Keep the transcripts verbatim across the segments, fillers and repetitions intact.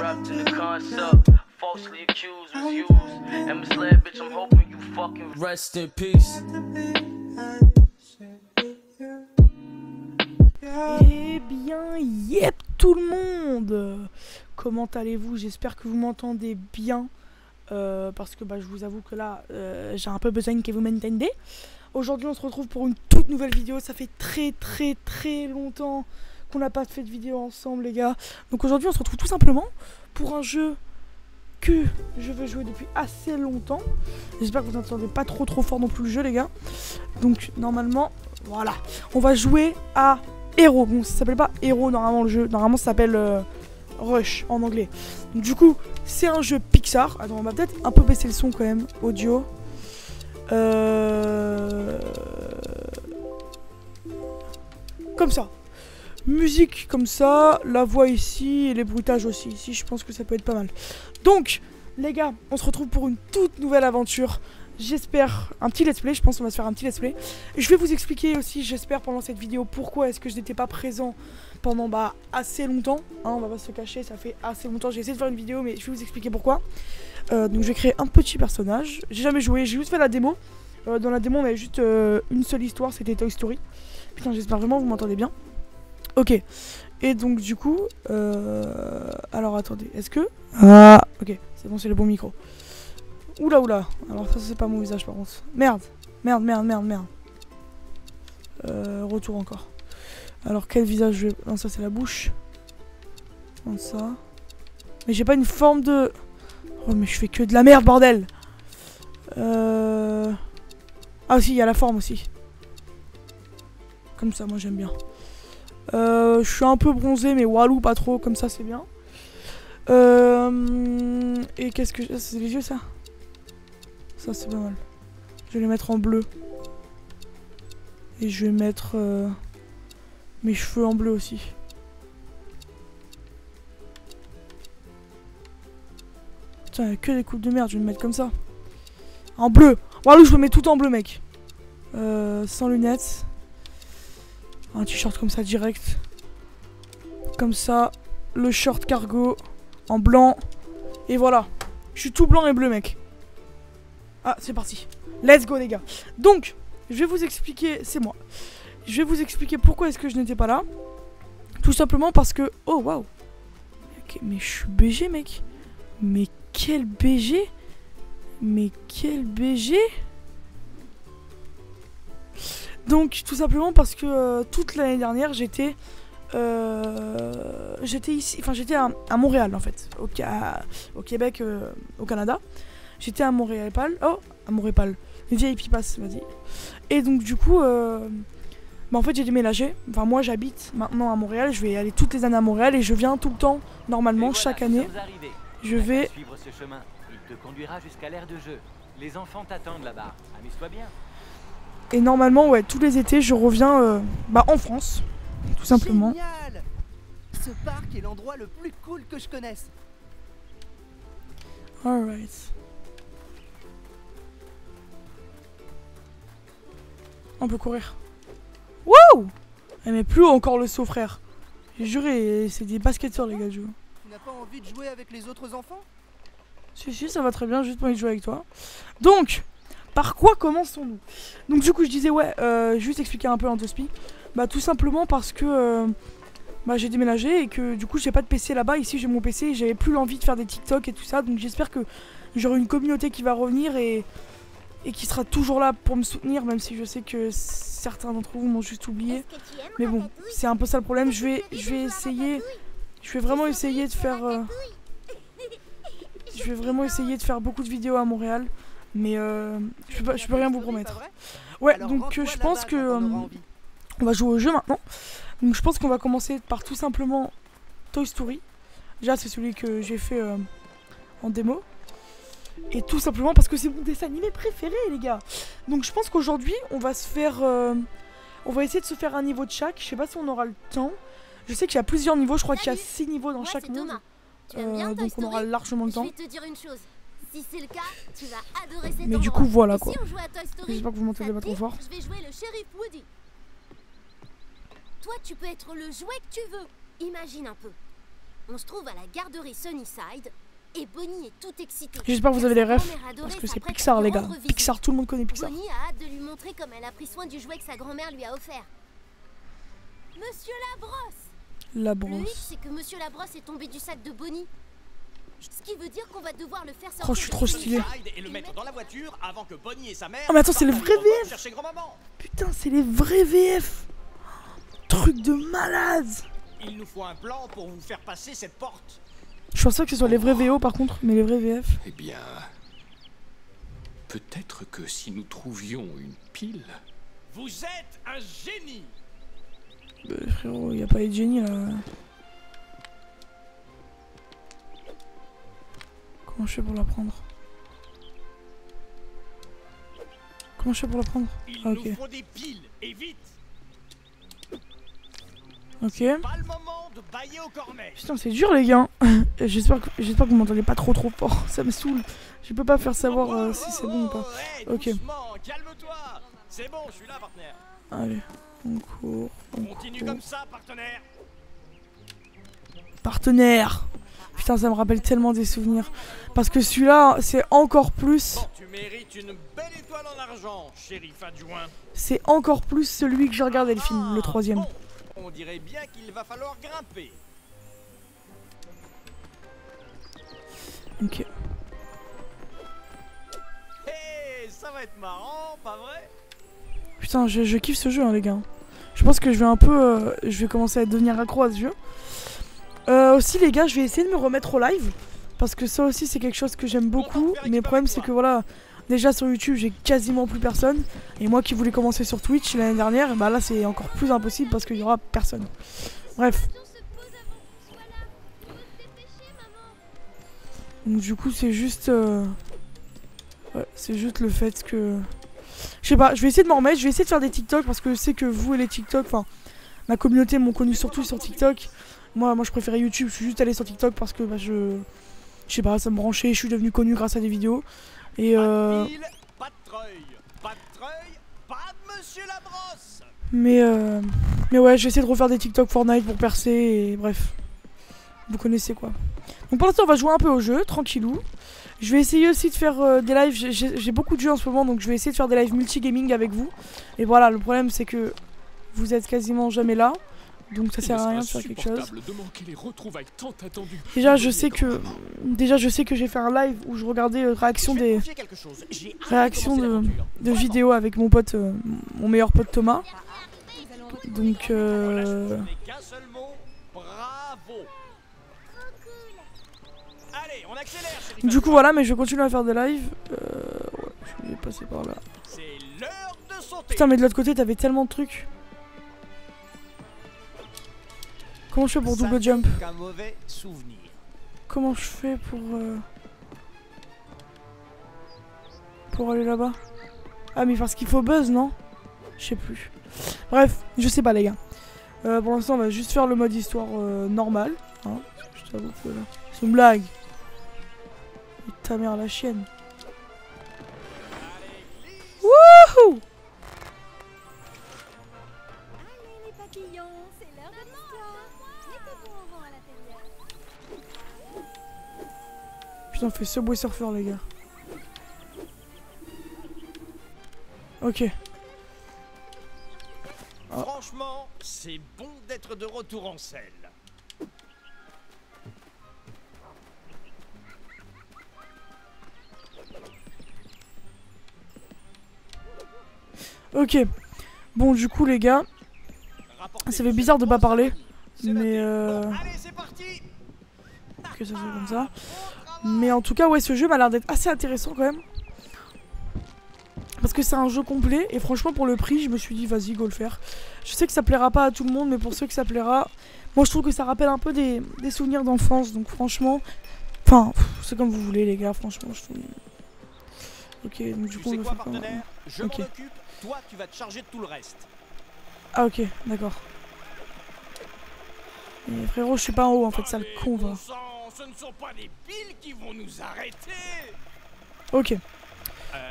trapped in the concept. Falsely accused was used and misled, bitch. I'm hoping you fucking rest in peace. Eh bien, yep tout le monde. Comment allez-vous? J'espère que vous m'entendez bien. Euh, parce que bah, je vous avoue que là, euh, j'ai un peu besoin que vous m'entendiez. Aujourd'hui, on se retrouve pour une toute nouvelle vidéo. Ça fait très très très longtemps qu'on n'a pas fait de vidéo ensemble, les gars. Donc aujourd'hui, on se retrouve tout simplement pour un jeu que je veux jouer depuis assez longtemps. J'espère que vous n'entendez pas trop trop fort non plus le jeu, les gars. Donc normalement, voilà, on va jouer à Hero. Bon, ça s'appelle pas Hero normalement le jeu. Normalement, ça s'appelle euh, Rush en anglais. Donc du coup, c'est un jeu Pixar. Attends, on va peut-être un peu baisser le son quand même, audio. Euh... Comme ça. Musique comme ça, la voix ici et les bruitages aussi. Ici, je pense que ça peut être pas mal. Donc, les gars, on se retrouve pour une toute nouvelle aventure. J'espère, un petit let's play, je pense qu'on va se faire un petit let's play. Et je vais vous expliquer aussi, j'espère, pendant cette vidéo, pourquoi est-ce que je n'étais pas présent pendant bah, assez longtemps. Hein, on va pas se cacher, ça fait assez longtemps. J'ai essayé de faire une vidéo, mais je vais vous expliquer pourquoi. Euh, donc, je vais créer un petit personnage. J'ai jamais joué, j'ai juste fait la démo. Euh, dans la démo, on avait juste euh, une seule histoire, c'était Toy Story. Putain, j'espère vraiment que vous m'entendez bien. Ok. Et donc, du coup, euh... alors attendez, est-ce que... Ah, ok, c'est bon, c'est le bon micro. Oula oula, alors ça c'est pas mon visage par contre. Merde, merde, merde, merde, merde. Euh, retour encore. Alors quel visage je vais... Non, ça c'est la bouche. Comme ça. Mais j'ai pas une forme de... Oh mais je fais que de la merde, bordel. Euh... Ah si, il y a la forme aussi. Comme ça, moi j'aime bien. Euh, je suis un peu bronzé mais walou pas trop, comme ça c'est bien. Euh... Et qu'est-ce que... Ah, c'est les yeux ça? Ça c'est pas mal. Je vais les mettre en bleu. Et je vais mettre euh, mes cheveux en bleu aussi. Putain, il y a que des coupes de merde, je vais me mettre comme ça. En bleu. Voilà, je me mets tout en bleu, mec. Euh, sans lunettes. Un t-shirt comme ça direct. Comme ça. Le short cargo en blanc. Et voilà. Je suis tout blanc et bleu, mec. Ah, c'est parti. Let's go, les gars. Donc, je vais vous expliquer... C'est moi. Je vais vous expliquer pourquoi est-ce que je n'étais pas là. Tout simplement parce que... Oh, waouh. Okay, mais je suis B G, mec. Mais quel B G. Mais quel B G. Donc, tout simplement parce que euh, toute l'année dernière, j'étais... Euh, j'étais ici... Enfin, j'étais à, à Montréal, en fait. Au, à, au Québec, euh, au Canada. J'étais à Montréal. Oh, à Montréal. Les V I P pass, vas-y. Et donc, du coup, euh, bah, en fait, j'ai déménagé. Enfin, moi, j'habite maintenant à Montréal. Je vais aller toutes les années à Montréal et je viens tout le temps, normalement, voilà, chaque année. Je vais suivre ce chemin. Il te conduira jusqu'à l'aire de jeu. Les enfants t'attendent là-bas. Amuse-toi bien. Et normalement, ouais, tous les étés, je reviens euh, bah, en France, tout simplement. Génial. Ce parc est l'endroit le plus cool que je connaisse. Alright. On peut courir. Wouh! Elle met plus haut encore le saut, frère. J'ai juré, c'est des basketteurs, les gars, je joue. Tu n'as pas envie de jouer avec les autres enfants? Si, si, ça va très bien, juste pour envie de jouer avec toi. Donc, par quoi commençons-nous? Donc, du coup, je disais, ouais, euh, juste expliquer un peu en deux spi. Bah, tout simplement parce que euh, bah, j'ai déménagé et que du coup, j'ai pas de P C là-bas. Ici, j'ai mon P C et j'avais plus l'envie de faire des TikTok et tout ça. Donc, j'espère que j'aurai une communauté qui va revenir et. Et qui sera toujours là pour me soutenir, même si je sais que certains d'entre vous m'ont juste oublié. Mais bon, c'est un peu ça le problème. Je vais, je vais essayer, je vais vraiment essayer de faire, euh, je vais vraiment essayer de faire beaucoup de vidéos à Montréal, mais euh, je peux, je peux rien vous promettre. Ouais, donc euh, je pense que euh, on va jouer au jeu maintenant. Donc je pense qu'on va commencer par tout simplement Toy Story. Déjà, c'est celui que j'ai fait euh, en démo. Et tout simplement parce que c'est mon dessin animé préféré, les gars. Donc je pense qu'aujourd'hui on va se faire euh, on va essayer de se faire un niveau de chaque. Je sais pas si on aura le temps. Je sais qu'il y a plusieurs niveaux, je crois qu'il y a six niveaux dans Moi, chaque monde euh, Donc on aura largement le temps. Je vais te dire une chose. Si c'est le cas, tu vas adorer cet Mais endroit. du coup voilà quoi. Si on joue à Toy Story, j'espère que vous m'entendez pas trop fort. Je vais jouer le shérif Woody. Toi tu peux être le jouet que tu veux. Imagine un peu. On se trouve à la garderie Sunnyside et Bonnie est toute excitée. J'espère que vous avez les refs, Sa grand-mère adorée parce que c'est s'apprête à Pixar lui les gars. rendre visite. Pixar, tout le monde connaît Pixar. Bonnie a hâte de lui montrer comme elle a pris soin du jouet que sa grand-mère lui a offert. Monsieur Labrosse! La Le hic, brosse. c'est que Monsieur Labrosse est tombé du sac de Bonnie. Ce qui veut dire qu'on va devoir le faire sortir. Oh, je suis de trop son stylé. sac Et le mettre dans la voiture avant que Bonnie et sa mère. Oh mais attends, c'est les partent vrais aller au V revoir F. chercher grand-maman. Putain, c'est les vrais V F. Truc de malade. Il nous faut un plan pour vous faire passer cette porte. Je pense pas que ce soit les vrais V O par contre, mais les vrais V F. Eh bien, peut-être que si nous trouvions une pile... Vous êtes un génie. Bah, frérot, y a pas de génie là. Comment je fais pour la prendre? Comment je fais pour la prendre? Il Ah, ok. nous faut des piles et vite. Ok. Pas le moment de bailler au cornet. Putain, c'est dur les gars. J'espère que, j'espère que vous m'entendez pas trop trop fort. Ça me saoule. Je peux pas faire savoir euh, si c'est bon ou pas. Hey, Ok. doucement, calme-toi. C'est bon, je suis là, partenaire. Allez, on court. On Continue court. comme ça, partenaire. Partenaire. Putain, ça me rappelle tellement des souvenirs. Parce que celui-là, c'est encore plus. Bon, tu mérites une belle étoile en argent, shérif adjoint. C'est encore plus celui que j'ai regardé le film, le troisième. Bon, on dirait bien qu'il va falloir grimper. Ok. Hé, ça va être marrant, pas vrai? Putain, je, je kiffe ce jeu, hein, les gars. Je pense que je vais un peu. Euh, je vais commencer à devenir accro à ce jeu. Euh, aussi, les gars, je vais essayer de me remettre au live. Parce que ça aussi, c'est quelque chose que j'aime beaucoup. Mais le problème, c'est que voilà. Déjà sur YouTube, j'ai quasiment plus personne. Et moi qui voulais commencer sur Twitch l'année dernière, bah là, c'est encore plus impossible parce qu'il y aura personne. Bref. Donc, du coup, c'est juste. Euh... Ouais, c'est juste le fait que. Je sais pas, je vais essayer de m'en remettre, je vais essayer de faire des TikTok parce que je sais que vous et les TikTok, enfin, ma communauté m'ont connu surtout sur TikTok. Moi, moi je préférais YouTube, je suis juste allé sur TikTok parce que bah, je. Je sais pas, ça me branchait, je suis devenu connu grâce à des vidéos. Et euh. Pas de pile, pas de treuil, pas de treuil, pas de Monsieur Labrosse. Mais euh. Mais ouais, je vais essayer de refaire des TikTok Fortnite pour percer et bref. Vous connaissez quoi. Donc pour l'instant, on va jouer un peu au jeu, tranquillou. Je vais essayer aussi de faire euh, des lives, j'ai beaucoup de jeux en ce moment, donc je vais essayer de faire des lives multi-gaming avec vous. Et voilà, le problème c'est que vous êtes quasiment jamais là, donc ça sert à rien de faire quelque chose. De manquer les retrouvailles tant attendues. Déjà je sais que déjà je sais que je vais faire un live où je regardais euh, réaction Je vais te des confier quelque chose. J'ai hâte réactions commencer de, l'aventure. de Vraiment. vidéos avec mon pote, euh, mon meilleur pote Thomas. Donc euh... Voilà, je n'ai qu'un seul mot, bravo. Allez, on accélère, shérif du coup adjoint. voilà, mais je vais continuer à faire des lives. Euh... Ouais, je vais passer par là. C'est l'heure de sauter. Putain, mais de l'autre côté t'avais tellement de trucs. Comment je fais pour double jump? Qu'un mauvais souvenir. Comment je fais pour euh... pour aller là-bas? Ah mais parce qu'il faut buzz, non? Je sais plus. Bref, je sais pas les gars. Euh, pour l'instant on va juste faire le mode histoire euh, normal. Hein, je t'avoue que là, c'est une blague. Et ta mère la chienne. Wouhou! Allez les papillons, c'est l'heure de l'histoire. Mettez-vous en rang à l'intérieur. Putain, on fait Subway Surfer les gars. Ok. Ah. Franchement, c'est bon d'être de retour en selle. Ok. Bon du coup les gars, Rapportez ça fait les bizarre de pas parler. C'est noté. Mais euh... Bon, allez, c'est parti. que ça soit comme ça. Mais en tout cas, ouais, ce jeu m'a l'air d'être assez intéressant quand même. Parce que c'est un jeu complet. Et franchement, pour le prix, je me suis dit, vas-y, go le faire. Je sais que ça plaira pas à tout le monde, mais pour ceux que ça plaira, moi je trouve que ça rappelle un peu des, des souvenirs d'enfance. Donc franchement, enfin, c'est comme vous voulez, les gars. Franchement, je trouve. Ok, donc du Tu coup, sais on va quoi, faire quoi? partenaire? Je Ok. m'en occupe. Toi, tu vas te charger de tout le reste. Ah, ok, d'accord. Et frérot, je suis pas en haut en fait, ça le con va. Bon sang, ce ne sont pas des piles qui vont nous arrêter. Ok. Euh,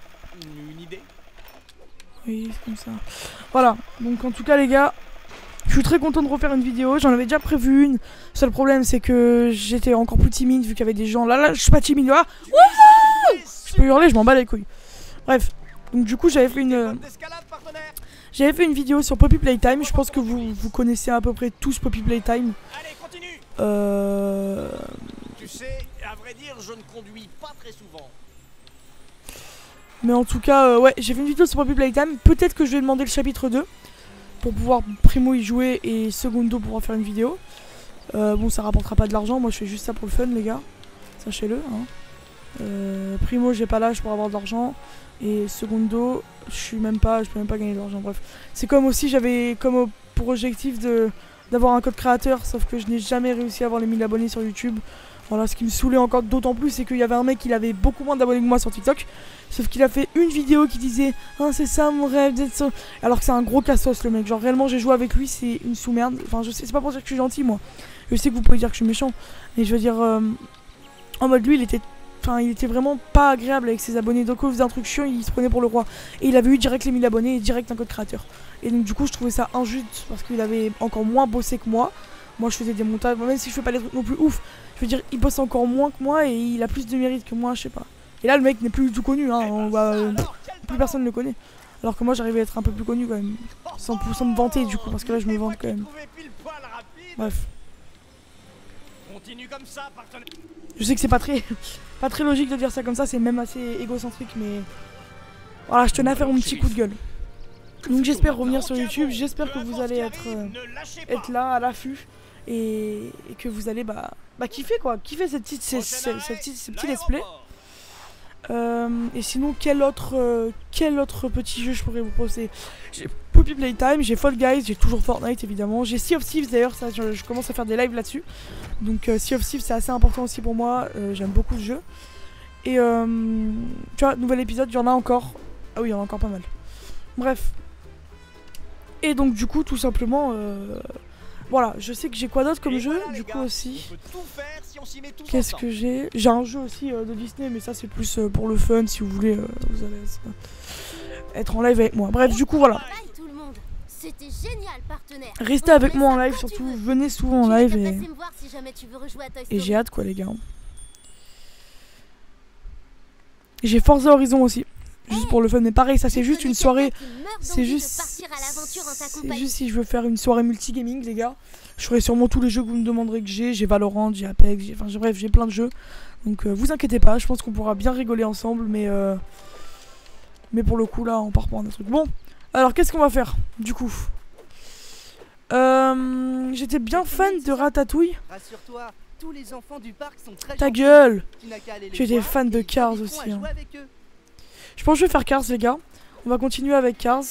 hmm, une idée? Oui, c'est comme ça. Voilà, donc en tout cas les gars, Je suis très content de refaire une vidéo, j'en avais déjà prévu une. Seul problème c'est que j'étais encore plus timide vu qu'il y avait des gens. Là là je suis pas timide là. Wouhou, je peux hurler, je m'en bats les couilles. Bref, donc du coup j'avais fait une J'avais fait une vidéo sur Poppy Playtime. Je pense que vous, vous connaissez à peu près tous Poppy Playtime. Allez, continue. Euh... Tu sais, à vrai dire, je ne conduis pas très souvent. Mais en tout cas, euh, ouais, j'ai fait une vidéo sur Poppy Playtime. Peut-être que je vais demander le chapitre deux pour pouvoir primo y jouer et secondo pour pouvoir faire une vidéo. Euh, bon, ça rapportera pas de l'argent. Moi, je fais juste ça pour le fun, les gars. Sachez-le. Hein. Euh, primo, j'ai pas l'âge pour avoir de l'argent. Et secondo, je suis même pas, je peux même pas gagner de l'argent. Bref, c'est comme aussi, j'avais comme pour objectif de d'avoir un code créateur, sauf que je n'ai jamais réussi à avoir les mille abonnés sur YouTube. Voilà, ce qui me saoulait encore d'autant plus, c'est qu'il y avait un mec qui avait beaucoup moins d'abonnés que moi sur TikTok. Sauf qu'il a fait une vidéo qui disait ah, c'est ça mon rêve d'être ça. Alors que c'est un gros cassos le mec. Genre réellement j'ai joué avec lui, c'est une sous-merde. Enfin je sais, c'est pas pour dire que je suis gentil moi. Je sais que vous pouvez dire que je suis méchant. Mais je veux dire euh, en mode lui il était. Enfin il était vraiment pas agréable avec ses abonnés. Donc quand il faisait un truc chiant, il se prenait pour le roi. Et il avait eu direct les mille abonnés et direct un code créateur. Et donc du coup je trouvais ça injuste parce qu'il avait encore moins bossé que moi. Moi je faisais des montages, même si je fais pas les trucs non plus ouf. Je veux dire il bosse encore moins que moi et il a plus de mérite que moi, je sais pas. Et là le mec n'est plus du tout connu, hein, on va, euh, plus personne ne le connaît. Alors que moi j'arrivais à être un peu plus connu quand même, sans, sans me vanter du coup, parce que là je me vante quand même. Bref. Je sais que c'est pas très, pas très logique de dire ça comme ça, c'est même assez égocentrique, mais voilà, je tenais à faire mon petit coup de gueule. Donc j'espère revenir sur YouTube, j'espère que vous allez être, euh, être là à l'affût et, et que vous allez bah, bah kiffer quoi, kiffer cette petite, ces, ces, ces, petits, ces petits let's play. Euh, et sinon quel autre euh, quel autre petit jeu je pourrais vous proposer? J'ai Poppy Playtime, j'ai Fall Guys, j'ai toujours Fortnite évidemment, j'ai Sea of Thieves d'ailleurs, ça je, je commence à faire des lives là-dessus. Donc euh, Sea of Thieves c'est assez important aussi pour moi, euh, j'aime beaucoup ce jeu. Et euh, tu vois, nouvel épisode, il y en a encore. Ah oui, il y en a encore pas mal. Bref. Et donc du coup tout simplement euh, voilà, je sais que j'ai quoi d'autre comme jeu, voilà, du coup gars, aussi. Si Qu'est-ce que j'ai? J'ai un jeu aussi euh, de Disney, mais ça c'est plus euh, pour le fun, si vous voulez, euh, vous allez euh, être en live avec moi. Bref, du coup voilà. Génial, restez avec moi en live, surtout venez souvent en live et, si et j'ai hâte quoi les gars. J'ai Forza Horizon aussi. Juste pour le fun, mais pareil, ça c'est juste une soirée. C'est juste. C'est juste si je veux faire une soirée multigaming, les gars. Je ferai sûrement tous les jeux que vous me demanderez que j'ai. J'ai Valorant, j'ai Apex, j'ai. Enfin, bref, j'ai plein de jeux. Donc, euh, vous inquiétez pas, je pense qu'on pourra bien rigoler ensemble, mais. Euh... Mais pour le coup, là, on part pour un autre truc. Bon, alors qu'est-ce qu'on va faire, du coup euh... J'étais bien fan de Ratatouille. Rassure-toi, tous les enfants du parc sont très Ta gueule. J'étais fan de Cars aussi. Hein. Je pense que je vais faire Cars les gars. On va continuer avec Cars.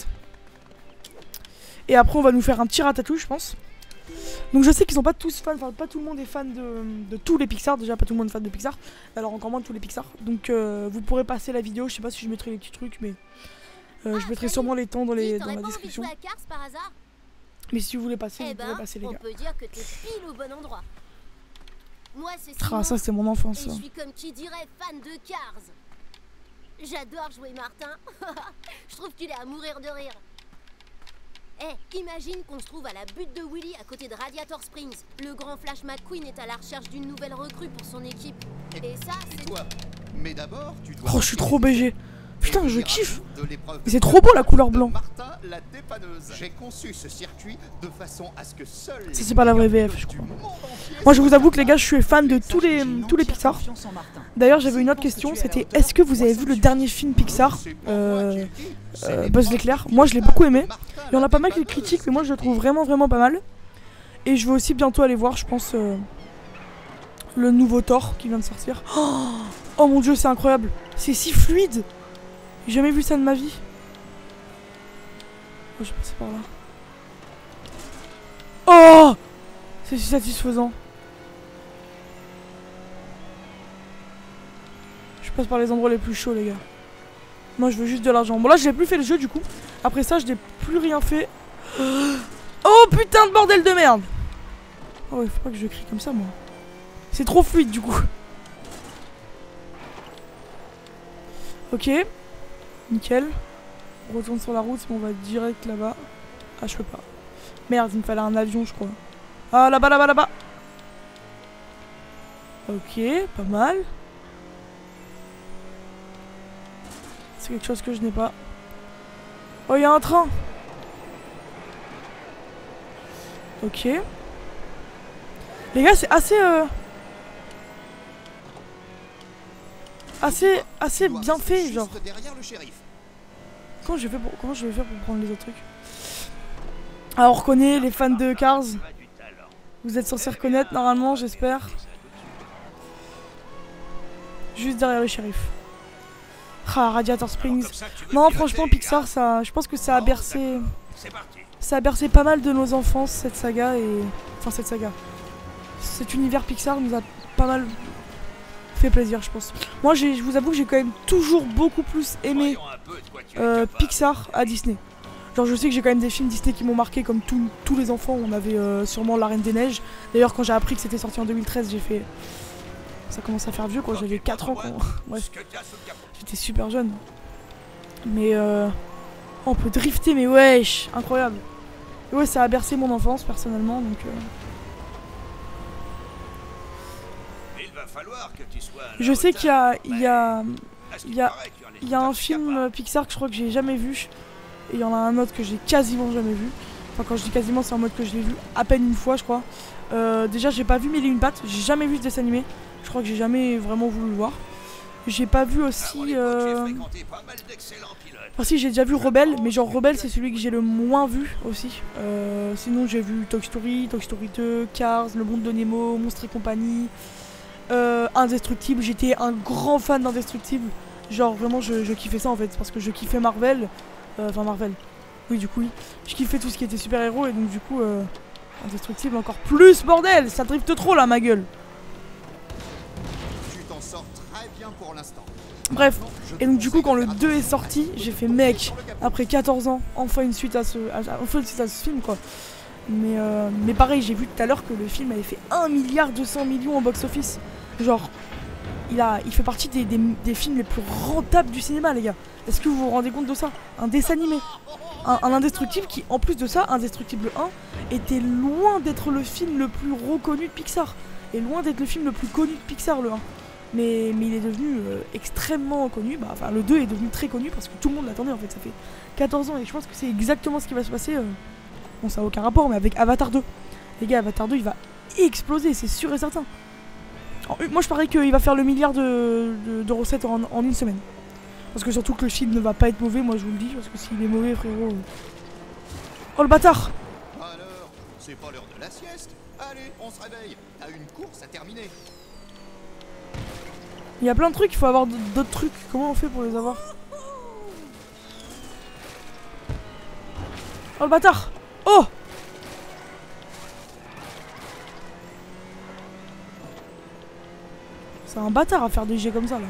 Et après on va nous faire un petit Ratatouille je pense. Donc je sais qu'ils sont pas tous fans, enfin pas tout le monde est fan de, de tous les Pixar. Déjà pas tout le monde est fan de Pixar. Alors encore moins de tous les Pixar. Donc euh, vous pourrez passer la vidéo. Je sais pas si je mettrai les petits trucs mais euh, ah, je mettrai sûrement les temps dans, les, dans la description. Cars, par hasard mais si vous voulez passer, eh vous ben, pourrez passer les gars. On peut dire que t'es pile au bon endroit. Moi c'est ah, ça c'est mon enfance. Et je suis comme qui dirait fan de Cars. J'adore jouer Martin. Je trouve qu'il est à mourir de rire. Eh, hey, imagine qu'on se trouve à la butte de Willy à côté de Radiator Springs. Le grand Flash McQueen est à la recherche d'une nouvelle recrue pour son équipe. Et ça, c'est toi. Mais d'abord, tu dois. Oh, je suis trop B G. Putain, je kiffe. C'est trop beau la couleur blanc. J'ai conçu ce circuit de façon à ce que seul. Ça c'est pas la vraie V F, je crois. Moi, je vous avoue que les gars, je suis fan de tous les tous les Pixar. D'ailleurs, j'avais une autre question, c'était est-ce que vous avez vu le dernier film Pixar, euh, euh, Buzz l'éclair? Moi, je l'ai beaucoup aimé. Il y en a pas mal qui le critiquent, mais moi, je le trouve vraiment vraiment pas mal. Et je vais aussi bientôt aller voir, je pense, euh, le nouveau Thor qui vient de sortir. Oh, oh mon dieu, c'est incroyable. C'est si fluide. J'ai jamais vu ça de ma vie. Oh, je vais passer par là. Oh, c'est si satisfaisant. Je passe par les endroits les plus chauds, les gars. Moi, je veux juste de l'argent. Bon, là, j'ai plus fait le jeu, du coup. Après ça, je n'ai plus rien fait. Oh, putain de bordel de merde. Oh, il faut pas que je crie comme ça, moi. C'est trop fluide, du coup. Ok. Nickel. On retourne sur la route, mais on va direct là-bas. Ah, je peux pas. Merde, il me fallait un avion, je crois. Ah, là-bas, là-bas, là-bas. Ok, pas mal. C'est quelque chose que je n'ai pas. Oh, il y a un train. Ok. Les gars, c'est assez... Euh... Assez, assez bien fait, genre. Comment je vais faire pour, comment je vais faire pour prendre les autres trucs? Ah, on reconnaît les fans de Cars. Vous êtes censés reconnaître normalement, j'espère. Juste derrière le shérif. Ah, Radiator Springs. Non, franchement, Pixar, ça, je pense que ça a bercé... Ça a bercé pas mal de nos enfances, cette saga, et... Enfin, cette saga. Cet univers Pixar nous a pas mal fait plaisir, je pense. Moi, je vous avoue que j'ai quand même toujours beaucoup plus aimé euh, Pixar à Disney. Genre, je sais que j'ai quand même des films Disney qui m'ont marqué, comme tous tous les enfants. On avait euh, sûrement La Reine des Neiges. D'ailleurs, quand j'ai appris que c'était sorti en deux mille treize, j'ai fait... Ça commence à faire vieux, quoi. J'avais quatre ans, quoi. Ouais. J'étais super jeune. Mais euh... oh, on peut drifter, mais wesh, incroyable. Et ouais, ça a bercé mon enfance, personnellement, donc... Euh... Je sais qu'il y a... Il y a... Il y a... Il y a un film Pixar que je crois que j'ai jamais vu. Et il y en a un autre que j'ai quasiment jamais vu. Enfin, quand je dis quasiment, c'est en mode que je l'ai vu à peine une fois, je crois. Euh, déjà, j'ai pas vu Mille et une pattes. J'ai jamais vu ce dessin animé. Je crois que j'ai jamais vraiment voulu le voir. J'ai pas vu aussi... Euh... Enfin si, j'ai déjà vu Rebelle, mais genre Rebelle, c'est celui que j'ai le moins vu aussi. Euh, sinon, j'ai vu Toy Story, Toy Story deux, Cars, Le Monde de Nemo, Monstres et compagnie, euh, Indestructible. J'étais un grand fan d'Indestructible. Genre vraiment, je, je kiffais ça en fait, parce que je kiffais Marvel. Euh, enfin Marvel. Oui, du coup, oui. Je kiffais tout ce qui était super-héros, et donc du coup, euh, Indestructible encore plus, bordel. Ça drift trop là, ma gueule. Tu t'en sors très bien pour l'instant. Bref, et donc du coup quand le deux est sorti, j'ai fait mec, après quatorze ans, enfin une suite à ce, à, enfin une suite à ce film quoi. Mais, euh, mais pareil, j'ai vu tout à l'heure que le film avait fait un milliard deux cents millions au box-office. Genre, il, a, il fait partie des, des, des films les plus rentables du cinéma les gars. Est-ce que vous vous rendez compte de ça? Un dessin animé, un, un Indestructible qui en plus de ça, Indestructible un, était loin d'être le film le plus reconnu de Pixar. Et loin d'être le film le plus connu de Pixar le un. Mais, mais il est devenu euh, extrêmement connu, bah, enfin le deux est devenu très connu parce que tout le monde l'attendait en fait, ça fait quatorze ans et je pense que c'est exactement ce qui va se passer, euh... bon ça n'a aucun rapport mais avec Avatar deux. Les gars, Avatar deux il va exploser, c'est sûr et certain. En, moi je parie qu'il va faire le milliard de, de, de recettes en, en une semaine. Parce que surtout que le film ne va pas être mauvais, moi je vous le dis, parce que s'il est mauvais frérot... Euh... Oh le bâtard! Alors, c'est pas l'heure de la sieste. Allez, on se réveille, t'as une course à terminer. Il y a plein de trucs, il faut avoir d'autres trucs. Comment on fait pour les avoir? Oh le bâtard! Oh! C'est un bâtard à faire des jets comme ça là.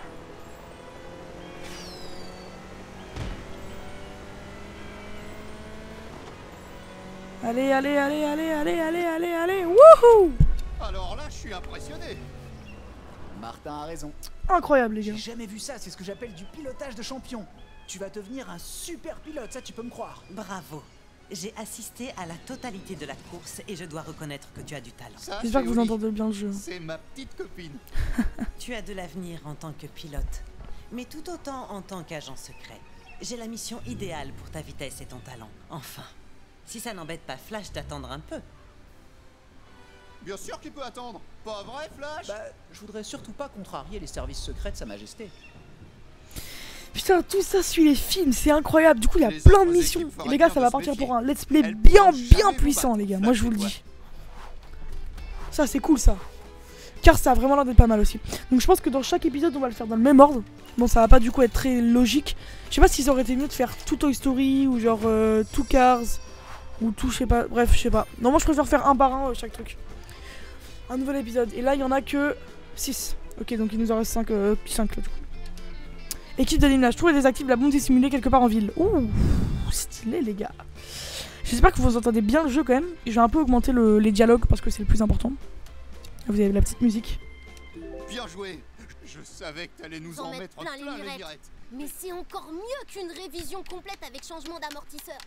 Allez, allez, allez, allez, allez, allez, allez, allez, wouhou! Alors là, je suis impressionné. Martin a raison. Incroyable les gars. J'ai jamais vu ça, c'est ce que j'appelle du pilotage de champion. Tu vas devenir un super pilote, ça tu peux me croire. Bravo. J'ai assisté à la totalité de la course et je dois reconnaître que tu as du talent. J'espère que vous entendez bien le jeu. C'est ma petite copine. Tu as de l'avenir en tant que pilote, mais tout autant en tant qu'agent secret. J'ai la mission idéale pour ta vitesse et ton talent. Enfin, si ça n'embête pas Flash d'attendre un peu. Bien sûr qu'il peut attendre. Pas vrai, Flash? Bah, je voudrais surtout pas contrarier les services secrets de Sa Majesté. Putain, tout ça suit les films, c'est incroyable. Du coup, il y a plein de missions. Et les gars, ça va partir pour un let's play bien, bien puissant, les gars. Moi, je vous le dis. Ça, c'est cool, ça. Car ça a vraiment l'air d'être pas mal aussi. Donc, je pense que dans chaque épisode, on va le faire dans le même ordre. Bon, ça va pas du coup être très logique. Je sais pas si ça aurait été mieux de faire tout Toy Story ou genre euh, tout Cars ou tout, je sais pas. Bref, je sais pas. Non, moi, je préfère faire un par un euh, chaque truc. Un nouvel épisode. Et là, il y en a que six. Ok, donc il nous en reste cinq, euh, cinq là, du coup. Équipe de déminage. Trouve et désactive la bombe dissimulée quelque part en ville. Ouh, stylé, les gars. J'espère que vous entendez bien le jeu quand même. Je vais un peu augmenter le, les dialogues parce que c'est le plus important. Vous avez la petite musique. Bien joué. Je savais que t'allais nous en, en mettre plein, plein les mirettes. Mais c'est encore mieux qu'une révision complète avec changement d'amortisseur.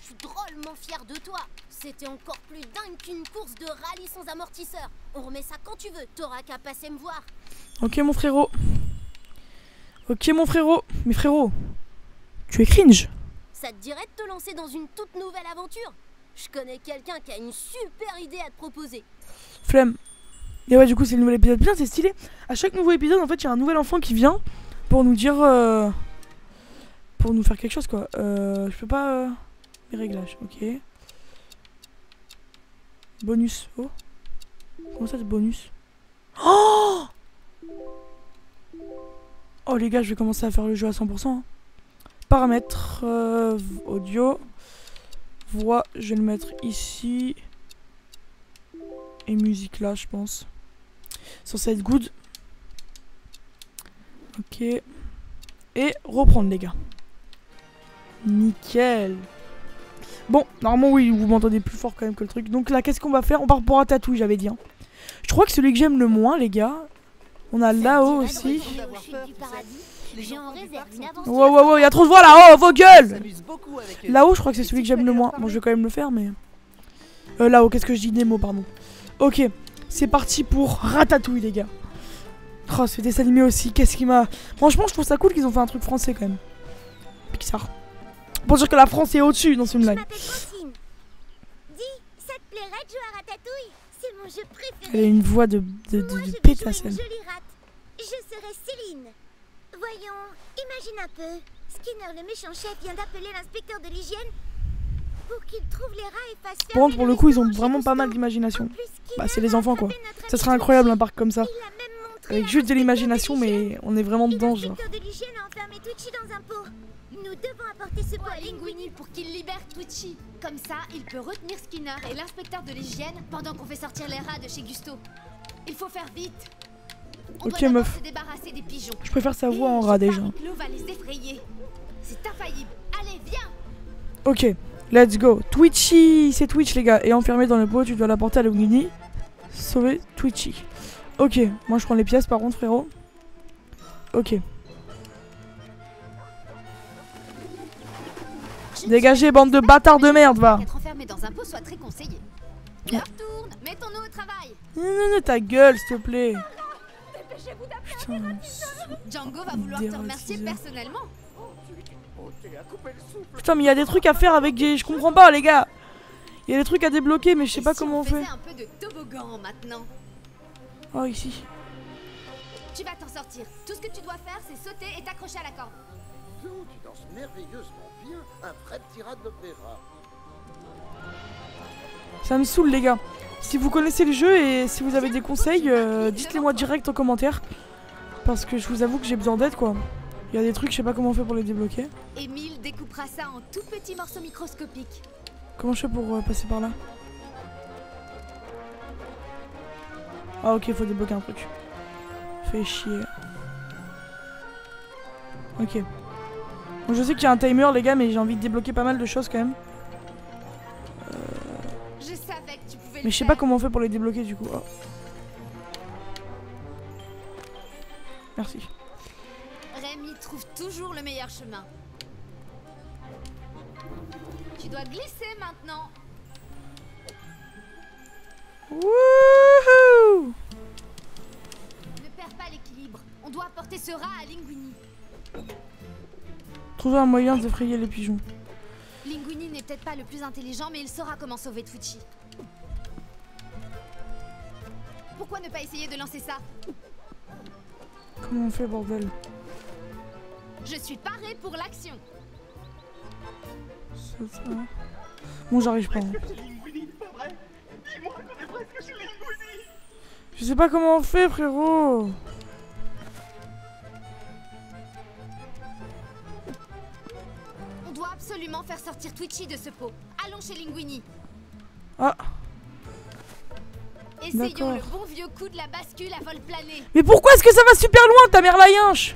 suis drôlement fière de toi. C'était encore plus dingue qu'une course de rallye sans amortisseur. On remet ça quand tu veux, t'auras qu'à passer me voir. Ok mon frérot. Ok mon frérot. Mais frérot, tu es cringe. Ça te dirait de te lancer dans une toute nouvelle aventure? Je connais quelqu'un qui a une super idée à te proposer. Flemme. Et ouais, du coup c'est le nouvel épisode. Putain, c'est stylé. À chaque nouveau épisode, en fait, il y a un nouvel enfant qui vient pour nous dire... Euh... Pour nous faire quelque chose, quoi. Euh... Je peux pas... Euh... Les réglages, ok. Bonus. Oh. Comment ça, c'est bonus? Oh Oh les gars, je vais commencer à faire le jeu à cent pour cent. Hein. Paramètres. Euh... Audio. Voix, je vais le mettre ici. Et musique là, je pense. Censé être good. Ok. Et reprendre, les gars. Nickel. Bon, normalement, oui, vous m'entendez plus fort quand même que le truc. Donc là, qu'est-ce qu'on va faire? On part pour Ratatouille, j'avais dit. Hein. Je crois que celui que j'aime le moins, les gars. On a là-haut aussi. Wow, wow, wow, il y a trop de voix là. Oh, vos gueules. Là-haut, je crois que c'est celui que j'aime le moins. Bon, je vais quand même le faire, mais... Euh, là-haut, qu'est-ce que je dis? Nemo, pardon. Ok, c'est parti pour Ratatouille, les gars. Oh, ce dessin animé aussi, qu'est-ce qui m'a... Franchement, je trouve ça cool qu'ils ont fait un truc français, quand même. Pixar. Pour dire que la France est au-dessus dans ce blague. Dis, ça te plairait de jouer à Ratatouille? C'est mon jeu préféré. Elle a une voix de, de, de, Moi, de je vais pétasselle. jouer une jolie rate. Je serai Céline. Voyons, imagine un peu. Skinner, le méchant chef, vient d'appeler l'inspecteur de l'hygiène pour qu'il trouve les rats et fasse fermer Par contre, pour le coup, ils ont restaurant vraiment chez pas mal Gusto. d'imagination. En plus, Skinner Bah, c'est les a enfants, quoi. attrapé notre Ça ami serait incroyable, un Twitchy. parc comme ça. Il a même montré Avec à juste de l'inspecteur l'imagination, l'hygiène. mais on est vraiment Et dedans, genre. l'inspecteur de l'hygiène a enfermé Twitchy dans un pot. Nous devons apporter ce pot à Linguini pour qu'il libère Twitchy. Comme ça, il peut retenir Skinner et l'inspecteur de l'hygiène pendant qu'on fait sortir les rats de chez Gusto. Il faut faire vite. On Ok, doit d'abord meuf. se débarrasser des pigeons. Je préfère sa voix Et en je rat, déjà. parie que l'eau va les effrayer. C'est infaillible. Allez, viens. Ok, let's go. Twitchy, c'est Twitch, les gars. Et enfermé dans le pot, tu dois l'apporter à Linguini. Sauver Twitchy. Ok, moi je prends les pièces, par contre, frérot. Ok. Dégagez, bande de bâtards de merde, va. Être enfermé dans un pot soit très conseillé. L'heure tourne, mettons-nous au travail. Non, non, non, ta gueule, s'il te plaît. Putain. Django va vouloir te Déracisé. remercier personnellement. Putain, mais il y a des trucs à faire avec des... Je comprends pas, les gars. Il y a des trucs à débloquer, mais je sais Et pas si comment on fait. faisait un peu de toboggan maintenant. Oh, ici. Tu vas t'en sortir. Tout ce que tu dois faire, c'est sauter et t'accrocher à la corde. Tu danses merveilleusement bien, un vrai petit rat d'opéra. Ça me saoule, les gars. Si vous connaissez le jeu et si vous avez des conseils, euh, dites-les moi direct en commentaire. Parce que je vous avoue que j'ai besoin d'aide, quoi. Il y a des trucs, je sais pas comment on fait pour les débloquer. Émile découpera ça en tout petits morceaux microscopiques. Comment je fais pour euh, passer par là? Ah ok, faut débloquer un truc. Fait chier. Ok. Donc je sais qu'il y a un timer, les gars, mais j'ai envie de débloquer pas mal de choses quand même. Euh... Je savais que tu pouvais Mais le je sais faire. pas comment on fait pour les débloquer du coup. Oh. Merci. Rémi trouve toujours le meilleur chemin. Tu dois glisser maintenant. Wouhou! Ne perds pas l'équilibre. On doit apporter ce rat à Linguini. Trouver un moyen d'effrayer les pigeons. Linguini n'est peut-être pas le plus intelligent, mais il saura comment sauver Twitchy. Pourquoi ne pas essayer de lancer ça? Comment on fait, bordel? Je suis parée pour l'action. C'est ça. Bon, j'arrive pas. Hein. Je sais pas comment on fait, frérot. On doit absolument faire sortir Twitchy de ce pot. Allons chez Linguini. Ah. Essayons D'accord. le bon vieux coup de la bascule à vol plané. Mais pourquoi est-ce que ça va super loin, ta mère la yinche?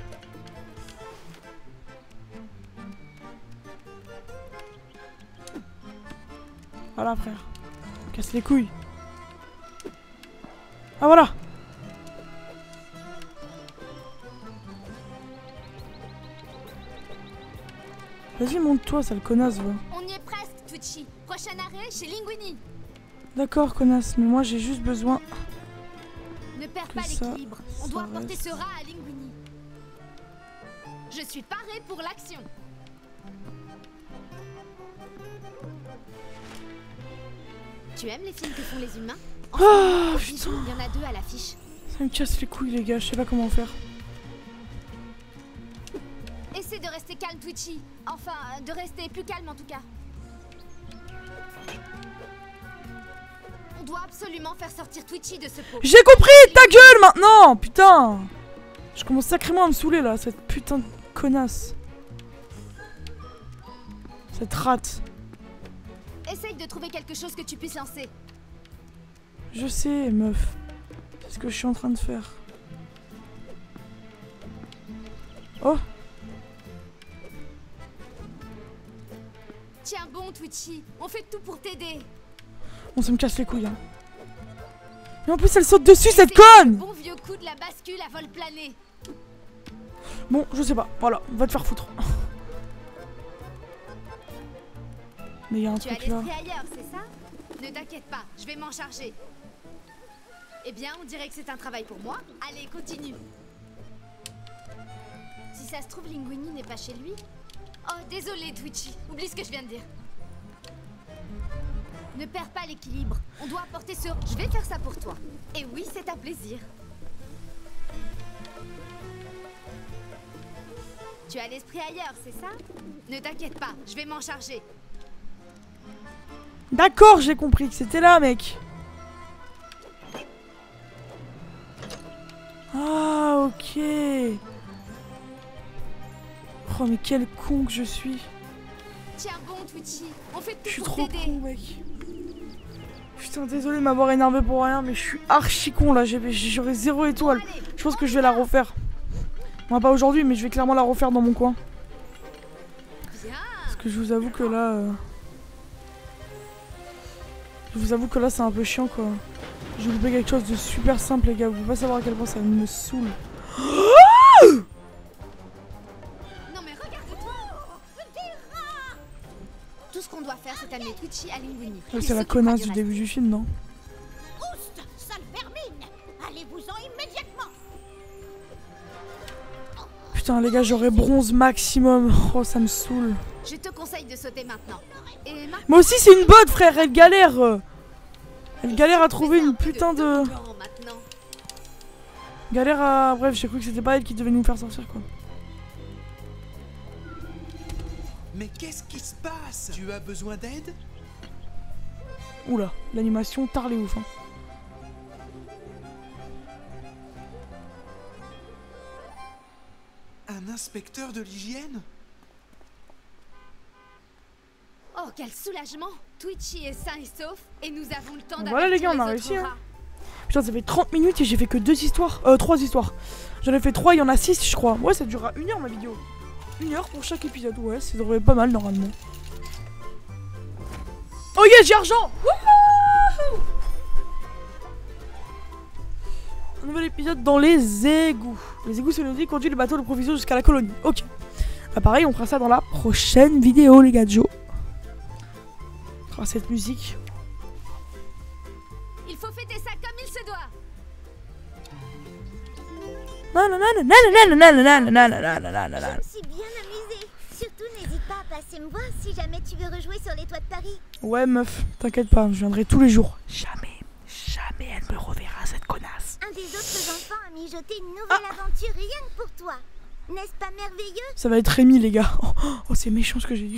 Voilà, frère. Casse les couilles. Ah, voilà. Vas-y, monte-toi, sale connasse, va. On y est presque, Twitchy. Twitchy. Prochain arrêt chez Linguini. D'accord, connasse, mais moi j'ai juste besoin. Ne perds Que pas ça, l'équilibre. On ça doit porter reste. ce rat à Linguini. Je suis parée pour l'action. Tu aimes les films que font les humains? En ce Ah, moment, au putain. Bijou, il y en a deux à l'affiche. Ça me casse les couilles, les gars, je sais pas comment faire. Essaie de rester calme, Twitchy. Enfin, de rester plus calme en tout cas. On doit absolument faire sortir Twitchy de ce pot. J'ai compris, ta gueule maintenant. Putain. Je commence sacrément à me saouler là, cette putain de connasse. Cette rate. Essaye de trouver quelque chose que tu puisses lancer. Je sais, meuf. C'est ce que je suis en train de faire. Oh. Tiens bon, Twitchy. On fait tout pour t'aider. Bon, ça me casse les couilles. Hein. Mais en plus, elle saute dessus, cette C'est le conne. bon vieux coup de la bascule à vol plané. Bon, je sais pas. Voilà, va te faire foutre. Mais il y a un Tu as truc là. l'esprit ailleurs, c'est ça? Ne t'inquiète pas, je vais m'en charger. Eh bien, on dirait que c'est un travail pour moi. Allez, continue. Si ça se trouve, Linguini n'est pas chez lui. Oh, désolé, Twitchy. Oublie ce que je viens de dire. Ne perds pas l'équilibre. On doit apporter ce... Je vais faire ça pour toi. Et oui, c'est un plaisir. Tu as l'esprit ailleurs, c'est ça? Ne t'inquiète pas, je vais m'en charger. D'accord, j'ai compris que c'était là, mec. Ah, ok. Oh, mais quel con que je suis. Tiens bon, Twitchy. On fait Je tout suis pour trop t'aider. con, mec. Putain, désolé de m'avoir énervé pour rien, mais je suis archi con là. J'ai- J'aurais zéro étoile. Je pense que je vais la refaire. Moi, pas aujourd'hui, mais je vais clairement la refaire dans mon coin. Bien. Parce que je vous avoue que là. euh, Je vous avoue que là, c'est un peu chiant quoi. J'ai loupé quelque chose de super simple, les gars. Vous pouvez pas savoir à quel point ça me saoule. Non mais regarde-toi. Tout ce qu'on doit faire, c'est amener Twitchy à Linguini. Ça, Il c'est la s'occupera connasse du du reste. début du film, non? Oust, ça le vermine. Allez-vous-en immédiatement. Putain, les gars, j'aurais bronze maximum. Oh, ça me saoule. Je te conseille de sauter maintenant. Et maintenant, Moi aussi, c'est une botte, frère. Elle galère. Elle galère à trouver fais un une peu putain de. toboggan maintenant. Galère à. Bref, j'ai cru que c'était pas elle qui devait nous faire sortir quoi. Mais qu'est-ce qui se passe? Tu as besoin d'aide? Oula, l'animation tard les ouf. Hein. Un inspecteur de l'hygiène? Oh, quel soulagement. Twitchy est sain et sauf. Et nous avons le temps Bon, d'avertir voilà, les gars, on a autres réussi, hein. rats. Putain, ça fait trente minutes et j'ai fait que deux histoires. Euh, trois histoires. J'en ai fait trois, il y en a six, je crois. Ouais, ça durera une heure ma vidéo. Une heure pour chaque épisode. Ouais, ça devrait être pas mal normalement. Oh yeah, j'ai argent. Wouhou. Un nouvel épisode dans les égouts. Les égouts, c'est le qui conduit le bateau de provision jusqu'à la colonie. Ok. Bah pareil, on fera ça dans la prochaine vidéo, les gars de Joe. On fera cette musique. Il faut fêter ça comme il se doit. Je me suis bien amusée. Surtout, n'hésite pas à passer me voir si jamais tu veux rejouer sur les toits de Paris. Ouais meuf, t'inquiète pas, je viendrai tous les jours. Jamais, jamais elle me reverra cette connasse. Un des autres enfants a mijoté une nouvelle aventure rien que pour toi. N'est-ce pas merveilleux? Ça va être Rémi les gars. Oh, oh, c'est méchant ce que j'ai dit.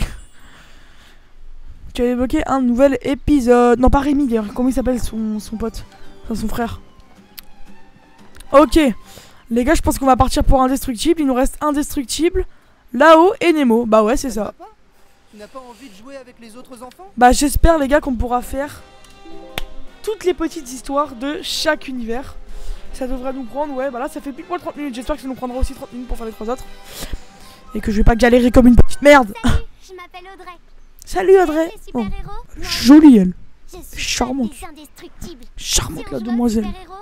Tu as évoqué un nouvel épisode. Non pas Rémi d'ailleurs, comment il s'appelle son, son pote? Enfin son frère. Ok. Les gars, je pense qu'on va partir pour Indestructible. Il nous reste Indestructible, Là-haut et Nemo. Bah ouais, c'est ça. Pas? Tu n'as pas envie de jouer avec les autres enfants? Bah j'espère les gars qu'on pourra faire toutes les petites histoires de chaque univers. Ça devrait nous prendre, ouais, bah là ça fait plus poil trente minutes. J'espère que ça nous prendra aussi trente minutes pour faire les trois autres. Et que je vais pas galérer comme une petite merde. Salut, je m'appelle Audrey. Salut Audrey. Les Oh, super-héros? jolie elle. Je suis Charmante. fan des indestructibles. Charmante Si la on joue à demoiselle. super-héros?